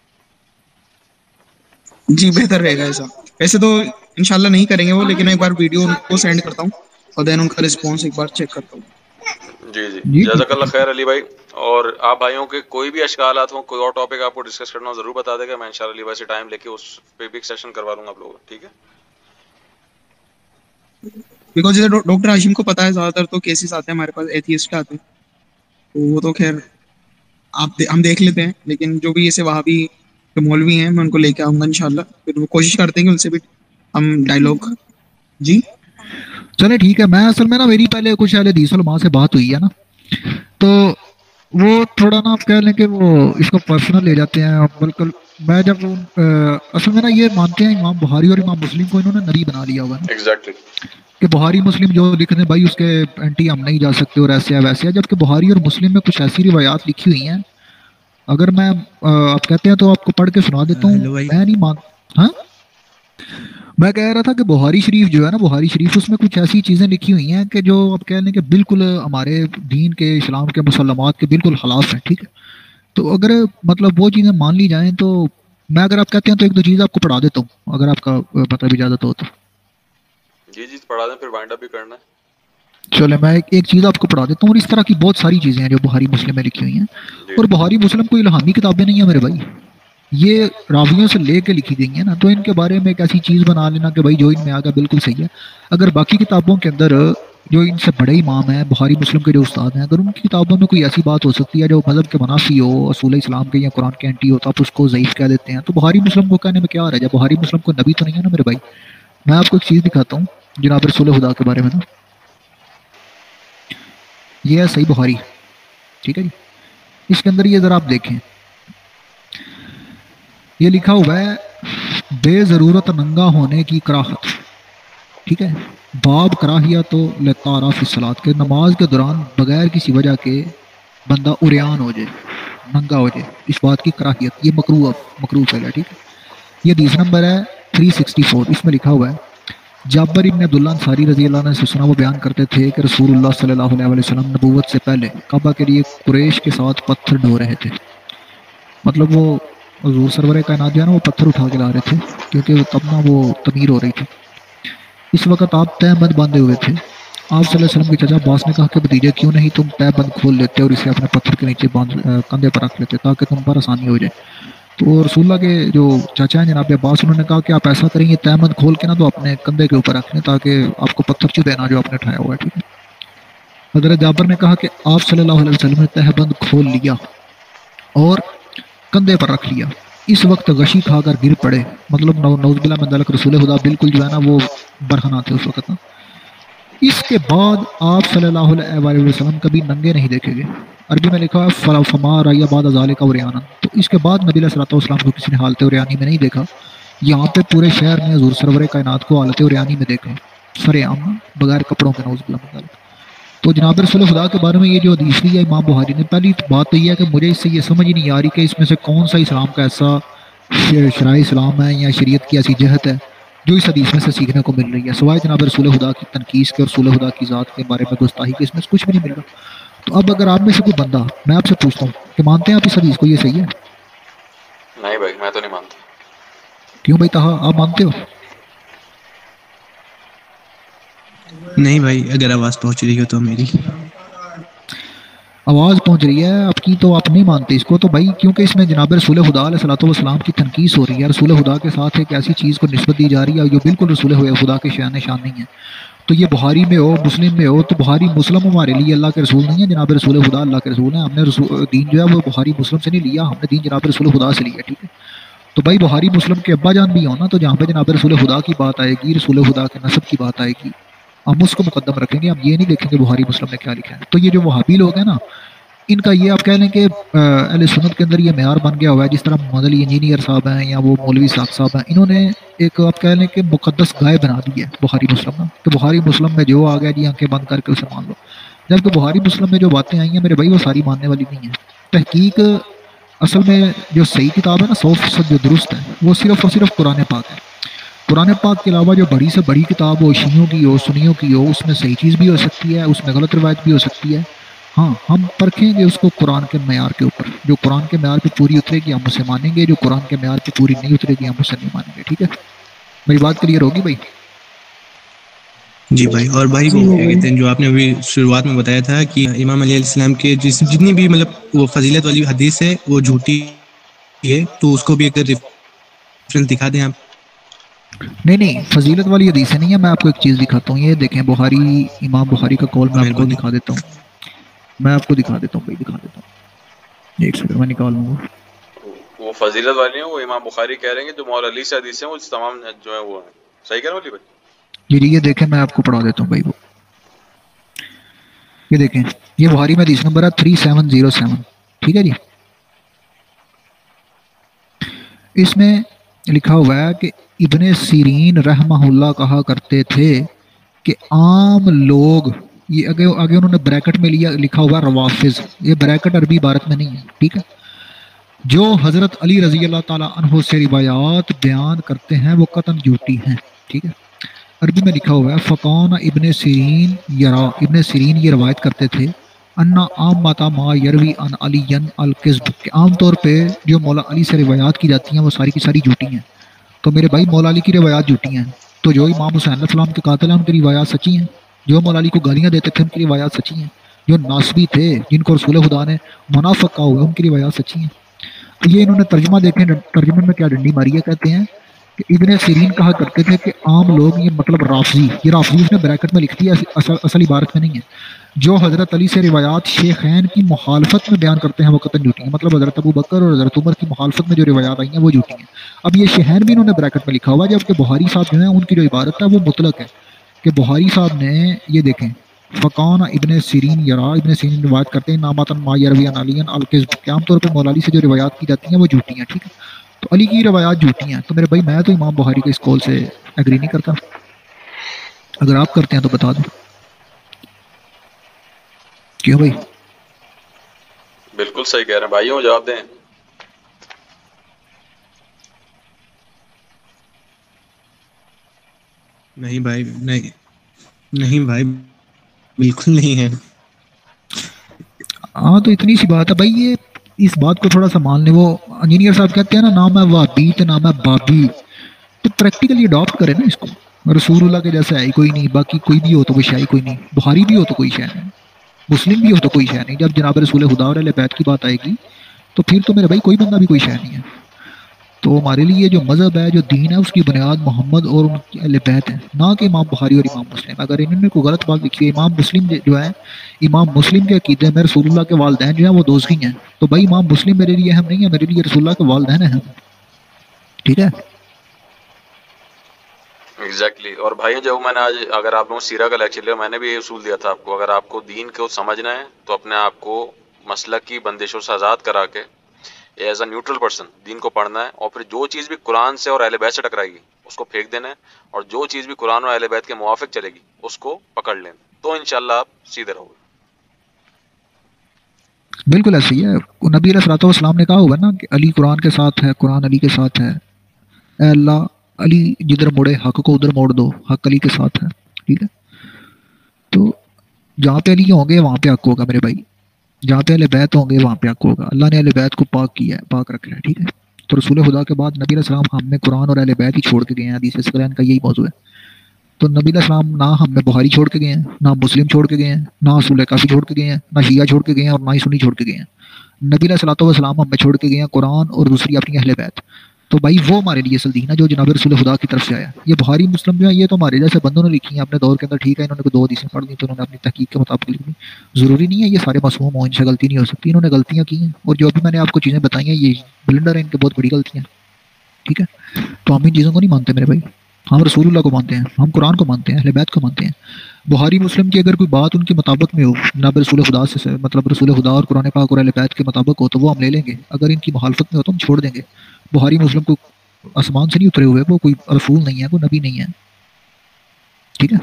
جی بہتر رہے گا ایسا. ویسے تو انشاءاللہ نہیں کریں گے وہ، لیکن ایک بار ویڈیو ان کو سینڈ کرتا ہوں اور دین ان کا رسپانس ایک بار چیک کرتا ہوں. جی جی جی جزاک ٹھیک ہے اللہ ٹھیک ہے. خیر علی بھائی. اور آپ بھائیوں کے کوئی بھی اشکالات ہوں، کوئی اور ٹاپک آپ کو ڈسکس کرنا ہو ضرور بتا دے گا. میں انشاءاللہ علی بھائی سے ٹائم لے کے اس پہ بھی ایک سیشن کروا لوں گا آپ لوگوں کو. ٹھیک ہے؟ بیکاز جیسے ڈاکٹر ہاشم کو پتا ہے زیادہ تر تو کیسز آتے ہیں ہمارے پاس ایتھیسٹ آتے ہیں، تو وہ تو خیر آپ ہم دیکھ لیتے ہیں. لیکن جو بھی ایسے وہابی جو مولوی ہیں میں ان کو لے کے آؤں گا انشاءاللہ. پھر وہ کوشش کرتے ہیں کہ ان سے بھی ہم ڈائلاگ. جی چلے ٹھیک ہے. میں اصل میں نا میری پہلے کچھ اہل حدیث علماء سے بات ہوئی ہے نا، تو وہ تھوڑا نا آپ کہہ لیں کہ وہ اس کو پرسنل لے جاتے ہیں. بلکہ میں جب اصل میں نا یہ مانتے ہیں امام بخاری اور امام مسلم کو انہوں نے نبی بنا لیا ہوا نا، ایگزیکٹلی. کہ بخاری مسلم جو لکھتے ہیں بھائی اس کے اینٹی ہم نہیں جا سکتے اور ایسے ہے ویسے ہے. جبکہ بخاری اور مسلم میں کچھ ایسی روایات لکھی ہوئی ہیں، اگر میں آپ کہتے ہیں تو آپ کو پڑھ کے سنا دیتا ہوں. ہیلو بھائی. میں نہیں مان ہاں میں کہہ رہا تھا کہ بخاری شریف جو ہے نا، بخاری شریف اس میں کچھ ایسی چیزیں لکھی ہوئی ہیں کہ جو آپ کہہ لیں کہ بالکل ہمارے دین کے اسلام کے مسلمات کے بالکل خلاف ہیں. ٹھیک ہے؟ تو اگر مطلب وہ چیزیں مان لی جائیں تو میں اگر آپ کہتے ہیں تو ایک دو چیز آپ کو پڑھا دیتا ہوں اگر آپ کا مطلب اجازت ہو تو. جی جی پڑھا دیں، پھر وائنڈ اپ بھی کرنا ہے. چلے میں ایک ایک چیز آپ کو پڑھا دیتا ہوں. اور اس طرح کی بہت ساری چیزیں ہیں جو بخاری مسلم میں لکھی ہوئی ہیں. جی اور بخاری مسلم کوئی الہامی کتابیں نہیں ہیں میرے بھائی، یہ راویوں سے لے کے لکھی گئی ہیں نا. تو ان کے بارے میں ایک ایسی چیز بنا لینا کہ بھائی جو ان میں آ گیا بالکل صحیح ہے. اگر باقی کتابوں کے اندر جو ان سے بڑے امام ہیں بخاری مسلم کے جو استاد ہیں، اگر ان کی کتابوں میں کوئی ایسی بات ہو سکتی ہے جو مذہب کے منافی ہو، اصول اسلام کے یا قرآن کے اینٹی ہو، تو آپ اس کو ضعیف کہہ دیتے ہیں. تو بخاری مسلم کو کہنے میں کیا رہ جائے؟ بخاری مسلم کو نبی تو نہیں ہے نا میرے بھائی. میں آپ کو ایک چیز دکھاتا ہوں جناب رسول خدا کے بارے میں نا، یہ ہے صحیح بخاری. ٹھیک ہے جی؟ اس کے اندر یہ ذرا آپ دیکھیں، یہ لکھا ہوا ہے بے ضرورت ننگا ہونے کی کراہت. ٹھیک ہے؟ باب کراہیت تو لطارہ فی الصلاۃ، کہ نماز کے دوران بغیر کسی وجہ کے بندہ عریان ہو جائے، ننگا ہو جائے، اس بات کی کراہیت. یہ مکروہ مکروہ فعل ہے. ٹھیک ہے؟ یہ حدیث نمبر ہے تین سو چونسٹھ. اس میں لکھا ہوا ہے جابر ابن عبداللہ انصاری رضی اللہ عنہ سے سنا، وہ بیان کرتے تھے کہ رسول اللہ صلی اللہ علیہ وسلم نبوت سے پہلے کعبہ کے لیے قریش کے ساتھ پتھر ڈھو رہے تھے. مطلب وہ حضور سرور کائنات جو ہے نا وہ پتھر اٹھا کے لا رہے تھے کیونکہ تب نہ وہ تعمیر ہو رہی تھی. اس وقت آپ تہ بند باندھے ہوئے تھے. آپ صلی اللہ علیہ وسلم کے چچا عباس نے کہا کہ بھتیجے کیوں نہیں تم تہ بند کھول لیتے اور اسے اپنے پتھر کے نیچے باندھ کندھے پر رکھ لیتے تاکہ تم پر آسانی ہو جائے. تو رسول اللہ کے جو چاچا ہیں جناب عباس، انہوں نے کہا کہ آپ ایسا کریں یہ تہمند کھول کے نا تو اپنے کندھے کے اوپر رکھ لیں تاکہ آپ کو پتھر چبھے نا جو آپ نے اٹھایا ہوا ہے، ٹھیک ہے۔ حضرت جابر نے کہا کہ آپ صلی اللہ علیہ وسلم نے تہبند کھول لیا اور کندھے پر رکھ لیا، اس وقت غشی کھا کر گر پڑے، مطلب نو- نعوذ باللہ من ذالک، رسول خدا بالکل جو ہے نا وہ برہنہ تھے اس وقت نا۔ اس کے بعد آپ صلی اللہ علیہ وآلہ وسلم کبھی ننگے نہیں دیکھے گئے۔ عربی میں لکھا ہے فلا فما رأی بعد ذالک عریانا، تو اس کے بعد نبی علیہ الصلوۃ والسلام کو کسی نے حالت عریانی میں نہیں دیکھا۔ یہاں پہ پورے شہر میں حضور سرور کائنات کو حالت عریانی میں دیکھا، سر عام بغیر کپڑوں کے، نعوذ باللہ من ذالک۔ تو جناب رسول خدا کے بارے میں یہ جو حدیث لی ہے امام بخاری نے، پہلی بات تو یہ ہے کہ مجھے اس سے یہ سمجھ ہی نہیں آ رہی کہ اس میں سے کون سا اسلام کا ایسا شرائع اسلام ہے یا شریعت کی ایسی جہت ہے جو اس حدیث میں سے سیکھنے کو مل رہی ہے، سوائے جناب رسول خدا کی تنقیص کے اور رسول خدا کی ذات کے بارے میں گستاخی کے، اس میں سے کچھ بھی نہیں مل رہا۔ تو اب اگر آپ میں سے کوئی بندہ، میں آپ سے پوچھتا ہوں کہ مانتے ہیں آپ اس حدیث کو، یہ صحیح ہے؟ نہیں بھائی میں تو نہیں مانتا۔ کیوں بھائی تہا آپ مانتے ہو؟ نہیں بھائی، اگر آواز پہنچ رہی ہو تو میری آواز پہنچ رہی ہے آپ کی تو آپ نہیں مانتے اس کو، تو بھائی کیونکہ اس میں جناب رسول خدا علیہ الصلوۃ والسلام کی تنقیص ہو رہی ہے، رسول خدا کے ساتھ ایک ایسی چیز کو نسبت دی جا رہی ہے جو بالکل رسول خدا کے شان شان نہیں ہے۔ تو یہ بخاری میں ہو، مسلم میں ہو، تو بخاری مسلم ہمارے لیے اللہ کے رسول نہیں ہے، جناب رسول خدا اللہ کے رسول ہیں۔ ہم نے رسول دین جو ہے وہ بخاری مسلم سے نہیں لیا، ہم نے دین جناب رسول خدا سے لیا، ٹھیک ہے۔ تو بھائی بخاری مسلم کے ابا جان بھی ہو نا، تو جہاں پہ جناب رسول خدا کی بات آئے گی، رسول خدا کے نسب کی بات آئے گی، ہم اس کو مقدم رکھیں گے، ہم یہ نہیں دیکھیں گے بخاری مسلم نے کیا لکھا ہے۔ تو یہ جو وہابی لوگ ہیں نا، ان کا یہ آپ کہہ لیں کہ اہل سنت کے اندر یہ معیار بن گیا ہوا ہے، جس طرح مدنی انجینئر صاحب ہیں یا وہ مولوی صاحب صاحب ہیں، انہوں نے ایک آپ کہہ لیں کہ مقدس گائے بنا دی ہے بخاری مسلم نا، کہ بخاری مسلم میں جو آ گیا جی آنکھیں بند کر کے اسے مان لو، جبکہ بخاری مسلم میں جو باتیں آئی ہیں میرے بھائی وہ ساری ماننے والی نہیں ہیں۔ تحقیق اصل میں جو صحیح کتاب ہے نا، سو فیصد جو درست ہے، وہ صرف اور صرف قرآن پاک ہے۔ قرآن پاک کے علاوہ جو بڑی سے بڑی کتاب ہو، شیعوں کی ہو، سنیوں کی ہو، اس میں صحیح چیز بھی ہو سکتی ہے، اس میں غلط روایت بھی ہو سکتی ہے۔ ہاں ہم پرکھیں گے اس کو قرآن کے معیار کے اوپر، جو قرآن کے معیار پہ پوری اترے گی ہم اسے مانیں گے، جو قرآن کے معیار پہ پوری نہیں اترے گی ہم اسے نہیں مانیں گے، ٹھیک ہے؟ میری بات کلیئر ہوگی بھائی؟ جی بھائی۔ اور بھائی وہ کیا کہتے ہیں جو آپ نے ابھی شروعات میں بتایا تھا کہ امام علیہ السلام کے جس جتنی بھی مطلب وہ فضیلت والی حدیث ہے وہ جھوٹی ہے، تو اس کو بھی ایک ریفرنس دکھا دیں آپ۔ نہیں نہیں، فضیلت والی حدیث نہیں ہے، میں آپ کو ایک چیز دکھاتا ہوں، یہ دیکھیں بخاری، امام بخاری کا قول میں آپ کو مہربانی۔ دکھا دیتا ہوں، میں آپ کو دکھا دیتا ہوں بھائی، دکھا دیتا ہوں، ایک سیکنڈ میں نکال لوں گا۔ وہ فضیلت والی ہیں، وہ امام بخاری کہہ رہے ہیں کہ جو مولا علی سے حدیث ہیں وہ تمام جو ہے وہ ہیں، صحیح کہہ رہا ہوں علی بھائی؟ جی جی، یہ دیکھیں میں آپ کو پڑھا دیتا ہوں بھائی، وہ یہ دیکھیں، یہ بخاری میں حدیث نمبر ہے تھری سیون زیرو سیون، ٹھیک ہے جی۔ اس میں لکھا ہوا ہے کہ ابن سیرین رحمہ اللہ کہا کرتے تھے کہ عام لوگ، یہ آگے آگے انہوں نے بریکٹ میں لیا لکھا ہوا روافظ، یہ بریکٹ عربی عبارت میں نہیں ہے، ٹھیک ہے، جو حضرت علی رضی اللہ تعالیٰ عنہ سے روایات بیان کرتے ہیں وہ قطعاً جھوٹی ہیں، ٹھیک ہے۔ عربی میں لکھا ہوا ہے فقان ابن سیرین یرا، ابن سیرین یہ روایت کرتے تھے انا عام ماتا ما یروی ان علی القذب، کہ عام طور پہ جو مولا علی سے روایات کی جاتی ہیں وہ ساری کی ساری جھوٹی ہیں۔ تو میرے بھائی مولا علی کی روایات جھوٹی ہیں، تو جو امام حسین علیہ السلام کے قاتل ہیں ان کی روایات سچی ہیں، جو مولا علی کو گالیاں دیتے تھے ان کی روایات سچی ہیں، جو ناسبی تھے جن کو رسول خدا نے منافق کہا ہوا ان کی روایات سچی ہیں۔ تو یہ انہوں نے ترجمہ دیکھیں، ترجمے میں کیا ڈنڈی ماری ہے، کہتے ہیں کہ ابن سیرین کہا کرتے تھے کہ عام لوگ، یہ مطلب رافضی، یہ رافضی اس نے بریکٹ میں لکھ دیا، اصل اصل عبارت میں نہیں ہے، جو حضرت علی سے روایات شیخین کی مخالفت میں بیان کرتے ہیں وہ قطعاً جھوٹی ہیں، مطلب حضرت ابو بکر اور حضرت عمر کی مخالفت میں جو روایات آئی ہیں وہ جھوٹی ہیں۔ اب یہ شیخین بھی انہوں نے بریکٹ میں لکھا ہوا ہے، جبکہ بخاری صاحب جو ہیں ان کی جو عبارت ہے وہ مطلق ہے، کہ بخاری صاحب نے یہ دیکھیں فقان ابن سیرین یرا، ابن سیرین روایت کرتے ہیں ناماتن ما یروی عن علی القذب، کہ عام طور پہ مولا علی سے جو روایات کی جاتی ہیں وہ جھوٹی ہیں، ٹھیک ہے۔ تو علی کی روایات جھوٹی ہیں، تو میرے بھائی میں تو امام بخاری کے اس قول سے ایگری نہیں کرتا، اگر آپ کرتے ہیں تو بتا دیں۔ کیوں بھائی؟ بالکل صحیح کہہ رہے ہیں بھائیوں، جواب دیں۔ نہیں بھائی، نہیں نہیں بھائی، بالکل نہیں ہے۔ ہاں تو اتنی سی بات ہے بھائی، یہ اس بات کو تھوڑا سا مان لیں، وہ انجینئر صاحب کہتے ہیں نا نام ہے وابی تو نام ہے بابی، تو پریکٹیکلی اڈاپٹ کرے نا اس کو، رسول اللہ کے جیسا ہے ہی کوئی نہیں، باقی کوئی بھی ہو تو کوئی شے کوئی نہیں، بخاری بھی ہو تو کوئی شے نہیں، مسلم بھی ہو تو کوئی شے نہیں، جب جناب رسول خدا اور اہل بیت کی بات آئے گی تو پھر تو میرے بھائی کوئی بندہ بھی کوئی شے نہیں ہے۔ تو ہمارے لیے جو مذہب ہے جو دین ہے اس کی بنیاد محمد اور ان کی اہل بیت ہے، نہ کہ امام بخاری اور امام مسلم۔ اگر انہوں نے کوئی غلط بات لکھی ہے، امام مسلم جو ہے، امام مسلم کے عقیدے میں رسول اللہ کے والدین جو ہیں وہ دوزخی ہیں، تو بھائی امام مسلم میرے لیے اہم نہیں ہے، میرے لیے رسول اللہ کے والدین ہیں، ٹھیک ہے۔ ایگزیکٹلی اور بھائی جب میں نے آج اگر آپ لوگوں نے سیرہ کا لیکچر لیا، میں نے بھی یہ اصول دیا تھا آپ کو، اگر آپ کو دین کو سمجھنا ہے تو اپنے آپ کو مسلک کی بندشوں سے آزاد کرا کے ایز اے نیوٹرل پرسن دین کو پڑھنا ہے، اور پھر جو چیز بھی قرآن سے اور اہل بیت سے ٹکرائے گی اس کو پھینک دینا ہے، اور جو چیز بھی قرآن اور اہل بیت کے موافق چلے گی اس کو پکڑ لینا، تو انشاءاللہ آپ سیدھے رہو گے۔ بالکل ایسے ہی ہے، نبی علیہ الصلوۃ والسلام نے کہا ہوگا نا کہ علی قرآن کے ساتھ ہے، قرآن علی کے ساتھ ہے، اے اللہ علی جدھر مڑے حق کو ادھر موڑ دو، حق علی کے ساتھ ہے، ٹھیک ہے۔ تو جہاں پہ علی ہوں گے وہاں پہ حق ہوگا میرے بھائی، جہاں پہ اہل بیت ہوں گے وہاں پہ حق ہوگا۔ اللہ نے اہل بیت کو پاک کیا ہے، پاک رکھا ہے، ٹھیک ہے۔ تو رسول خدا کے بعد نبی علیہ السلام ہم میں قرآن اور اہل بیت ہی چھوڑ کے گئے ہیں، حدیث ثقلین کا یہی موضوع ہے۔ تو نبی علیہ السلام نہ ہم میں بخاری چھوڑ کے گئے ہیں، نہ مسلم چھوڑ کے گئے ہیں، نہ اصول کافی چھوڑ کے گئے ہیں، نہ شیعہ چھوڑ کے گئے ہیں، اور نہ ہی سنی چھوڑ کے گئے ہیں۔ نبی علیہ الصلوۃ والسلام ہم میں چھوڑ کے گئے ہیں قرآن اور دوسری اپنی اہل بیت۔ تو بھائی وہ ہمارے لیے اصل دین ہے جو جناب رسول خدا کی طرف سے آیا۔ یہ بخاری مسلم جو ہے یہ تو ہمارے جیسے بندوں نے لکھی ہیں اپنے دور کے اندر، ٹھیک ہے، انہوں نے کوئی دو حدیثیں پڑھ لی تو انہوں نے اپنی تحقیق کے مطابق لکھ لی، ضروری نہیں ہے یہ سارے معصوم ہوں، ان سے غلطی نہیں ہو سکتی، انہوں نے غلطیاں کی ہیں، اور جو بھی میں نے آپ کو چیزیں بتائی ہیں یہ بلنڈر ہیں، ان کے بہت بڑی غلطیاں، ٹھیک ہے۔ تو ہم ان چیزوں کو نہیں مانتے میرے بھائی، ہم رسول اللہ کو مانتے ہیں، ہم قرآن کو مانتے ہیں، اہل بیت کو مانتے ہیں۔ بخاری مسلم کی اگر کوئی بات ان کے مطابق میں ہو، جناب رسول خدا سے مطلب رسول خدا اور قرآن پاک اور اہل بیت کے مطابق ہو تو وہ ہم لے لیں گے، اگر ان کی مخالفت میں ہو تو ہم چھوڑ دیں گے۔ بخاری مسلم کو آسمان سے نہیں اترے ہوئے، وہ کوئی رسول نہیں ہے، کوئی نبی نہیں ہے، ٹھیک ہے۔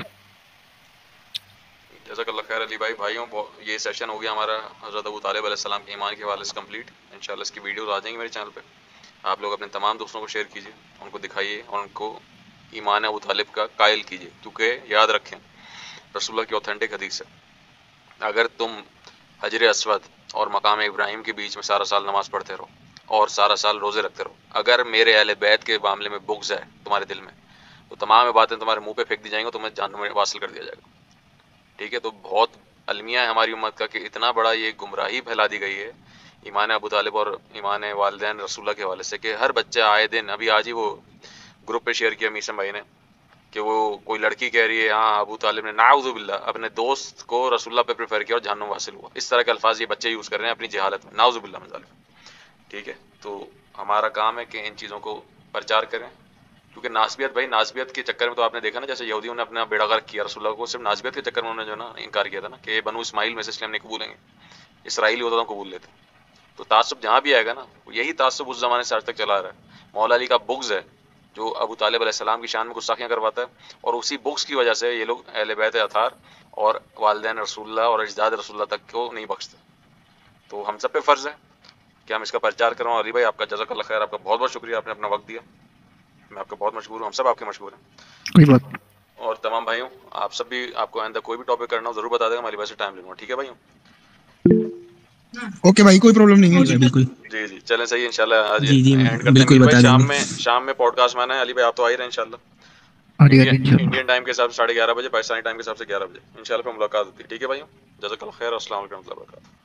جزاک اللہ خیر علی بھائی۔ بھائیوں یہ سیشن ہو گیا ہمارا حضرت ابو طالب علیہ السلام کے ایمان کے حوالے سے کمپلیٹ۔ انشاءاللہ اس کی ویڈیوز آ جائیں گی میرے چینل پہ، آپ لوگ اپنے تمام دوستوں کو شیئر کیجیے، ان کو دکھائیے اور ان کو ایمان ابو طالب کا قائل کیجیے، کیونکہ یاد رکھیں رسول اللہ کی اوتھینٹک حدیث ہے، اگر تم حجر اسود اور مقام ابراہیم کے بیچ میں سارا سال نماز پڑھتے رہو اور سارا سال روزے رکھتے رہو، اگر میرے اہل بیت کے معاملے میں بغض ہے تمہارے دل میں تو تمام باتیں تمہارے منہ پہ پھینک دی جائیں گی، تمہیں جہنم میں واصل کر دیا جائے گا، ٹھیک ہے۔ تو بہت المیہ ہے ہماری امت کا کہ اتنا بڑا یہ گمراہی پھیلا دی گئی ہے ایمان ابو طالب اور ایمان والدین رسول اللہ کے حوالے سے، کہ ہر بچہ آئے دن، ابھی آج ہی وہ گروپ پہ شیئر کیا میسم بھائی نے کہ وہ کوئی لڑکی کہہ رہی ہے ہاں ابو طالب نے نعوذ باللہ اپنے دوست کو رسول اللہ پہ پریفر کیا اور جہنم حاصل ہوا، اس طرح کے الفاظ یہ بچے یوز کر رہے ہیں اپنی جہالت میں، نعوذ باللہ من ذالک، ٹھیک ہے۔ تو ہمارا کام ہے کہ ان چیزوں کو پرچار کریں، کیونکہ ناسبیت بھائی ناسبیت کے چکر میں تو آپ نے دیکھا نا، جیسے یہودیوں نے اپنا بیڑا غرق کیا رسول اللہ کو، صرف ناسبیت کے چکر میں انہوں نے جو نا انکار کیا تھا نا کہ بنو اسماعیل میں سے اس لیے ہم نہیں قبولیں گے، اسرائیلی ہوتا تو ہم قبول لیتے۔ تو تعصب جہاں بھی آئے گا نا، یہی تعصب اس زمانے سے آج تک چلا رہا ہے۔ مولا علی کا بغض ہے جو ابو طالب علیہ السلام کی شان میں گستاخیاں کرواتا ہے، اور اسی بغض کی وجہ سے یہ لوگ اہل بیت اطہار اور والدین رسول اللہ اور اجداد رسول اللہ تک کو نہیں بخشتے۔ تو ہم سب پہ فرض ہے کہ ہم اس کا پرچار کریں۔ علی بھائی آپ کا جزاک اللہ خیر، آپ کا بہت بہت شکریہ، آپ نے اپنا وقت دیا، میں آپ کا بہت مشکور ہوں، ہم سب آپ کے مشکور ہیں۔ کوئی بات نہیں۔ اور تمام بھائیوں آپ سب بھی، آپ کو آئندہ کوئی بھی ٹاپک کرنا ہو ضرور بتا دیں گا، ہماری بھائی سے ٹائم لوں گا، ٹھیک ہے بھائیوں؟ اوکے بھائی، کوئی پرابلم نہیں ہے۔ بالکل جی جی چلیں صحیح ہے، انشاءاللہ آج جی جی اینڈ کرتے ہیں۔ بالکل میر بتا بھائی دیں شام گے۔ میں شام میں پوڈ کاسٹ میں آنا ہے، علی بھائی آپ تو آ ہی رہے ہیں انشاءاللہ، ہاں جی، ہاں جی، انڈین انشاءاللہ۔ انڈین ٹائم کے حساب سے ساڑھے گیارہ بجے، پاکستانی ٹائم کے حساب سے گیارہ بجے، انشاءاللہ پھر ملاقات ہوتی ہے، ٹھیک ہے بھائیوں؟ جزاک اللہ خیر، السلام علیکم و رحمۃ اللہ وبرکاتہ۔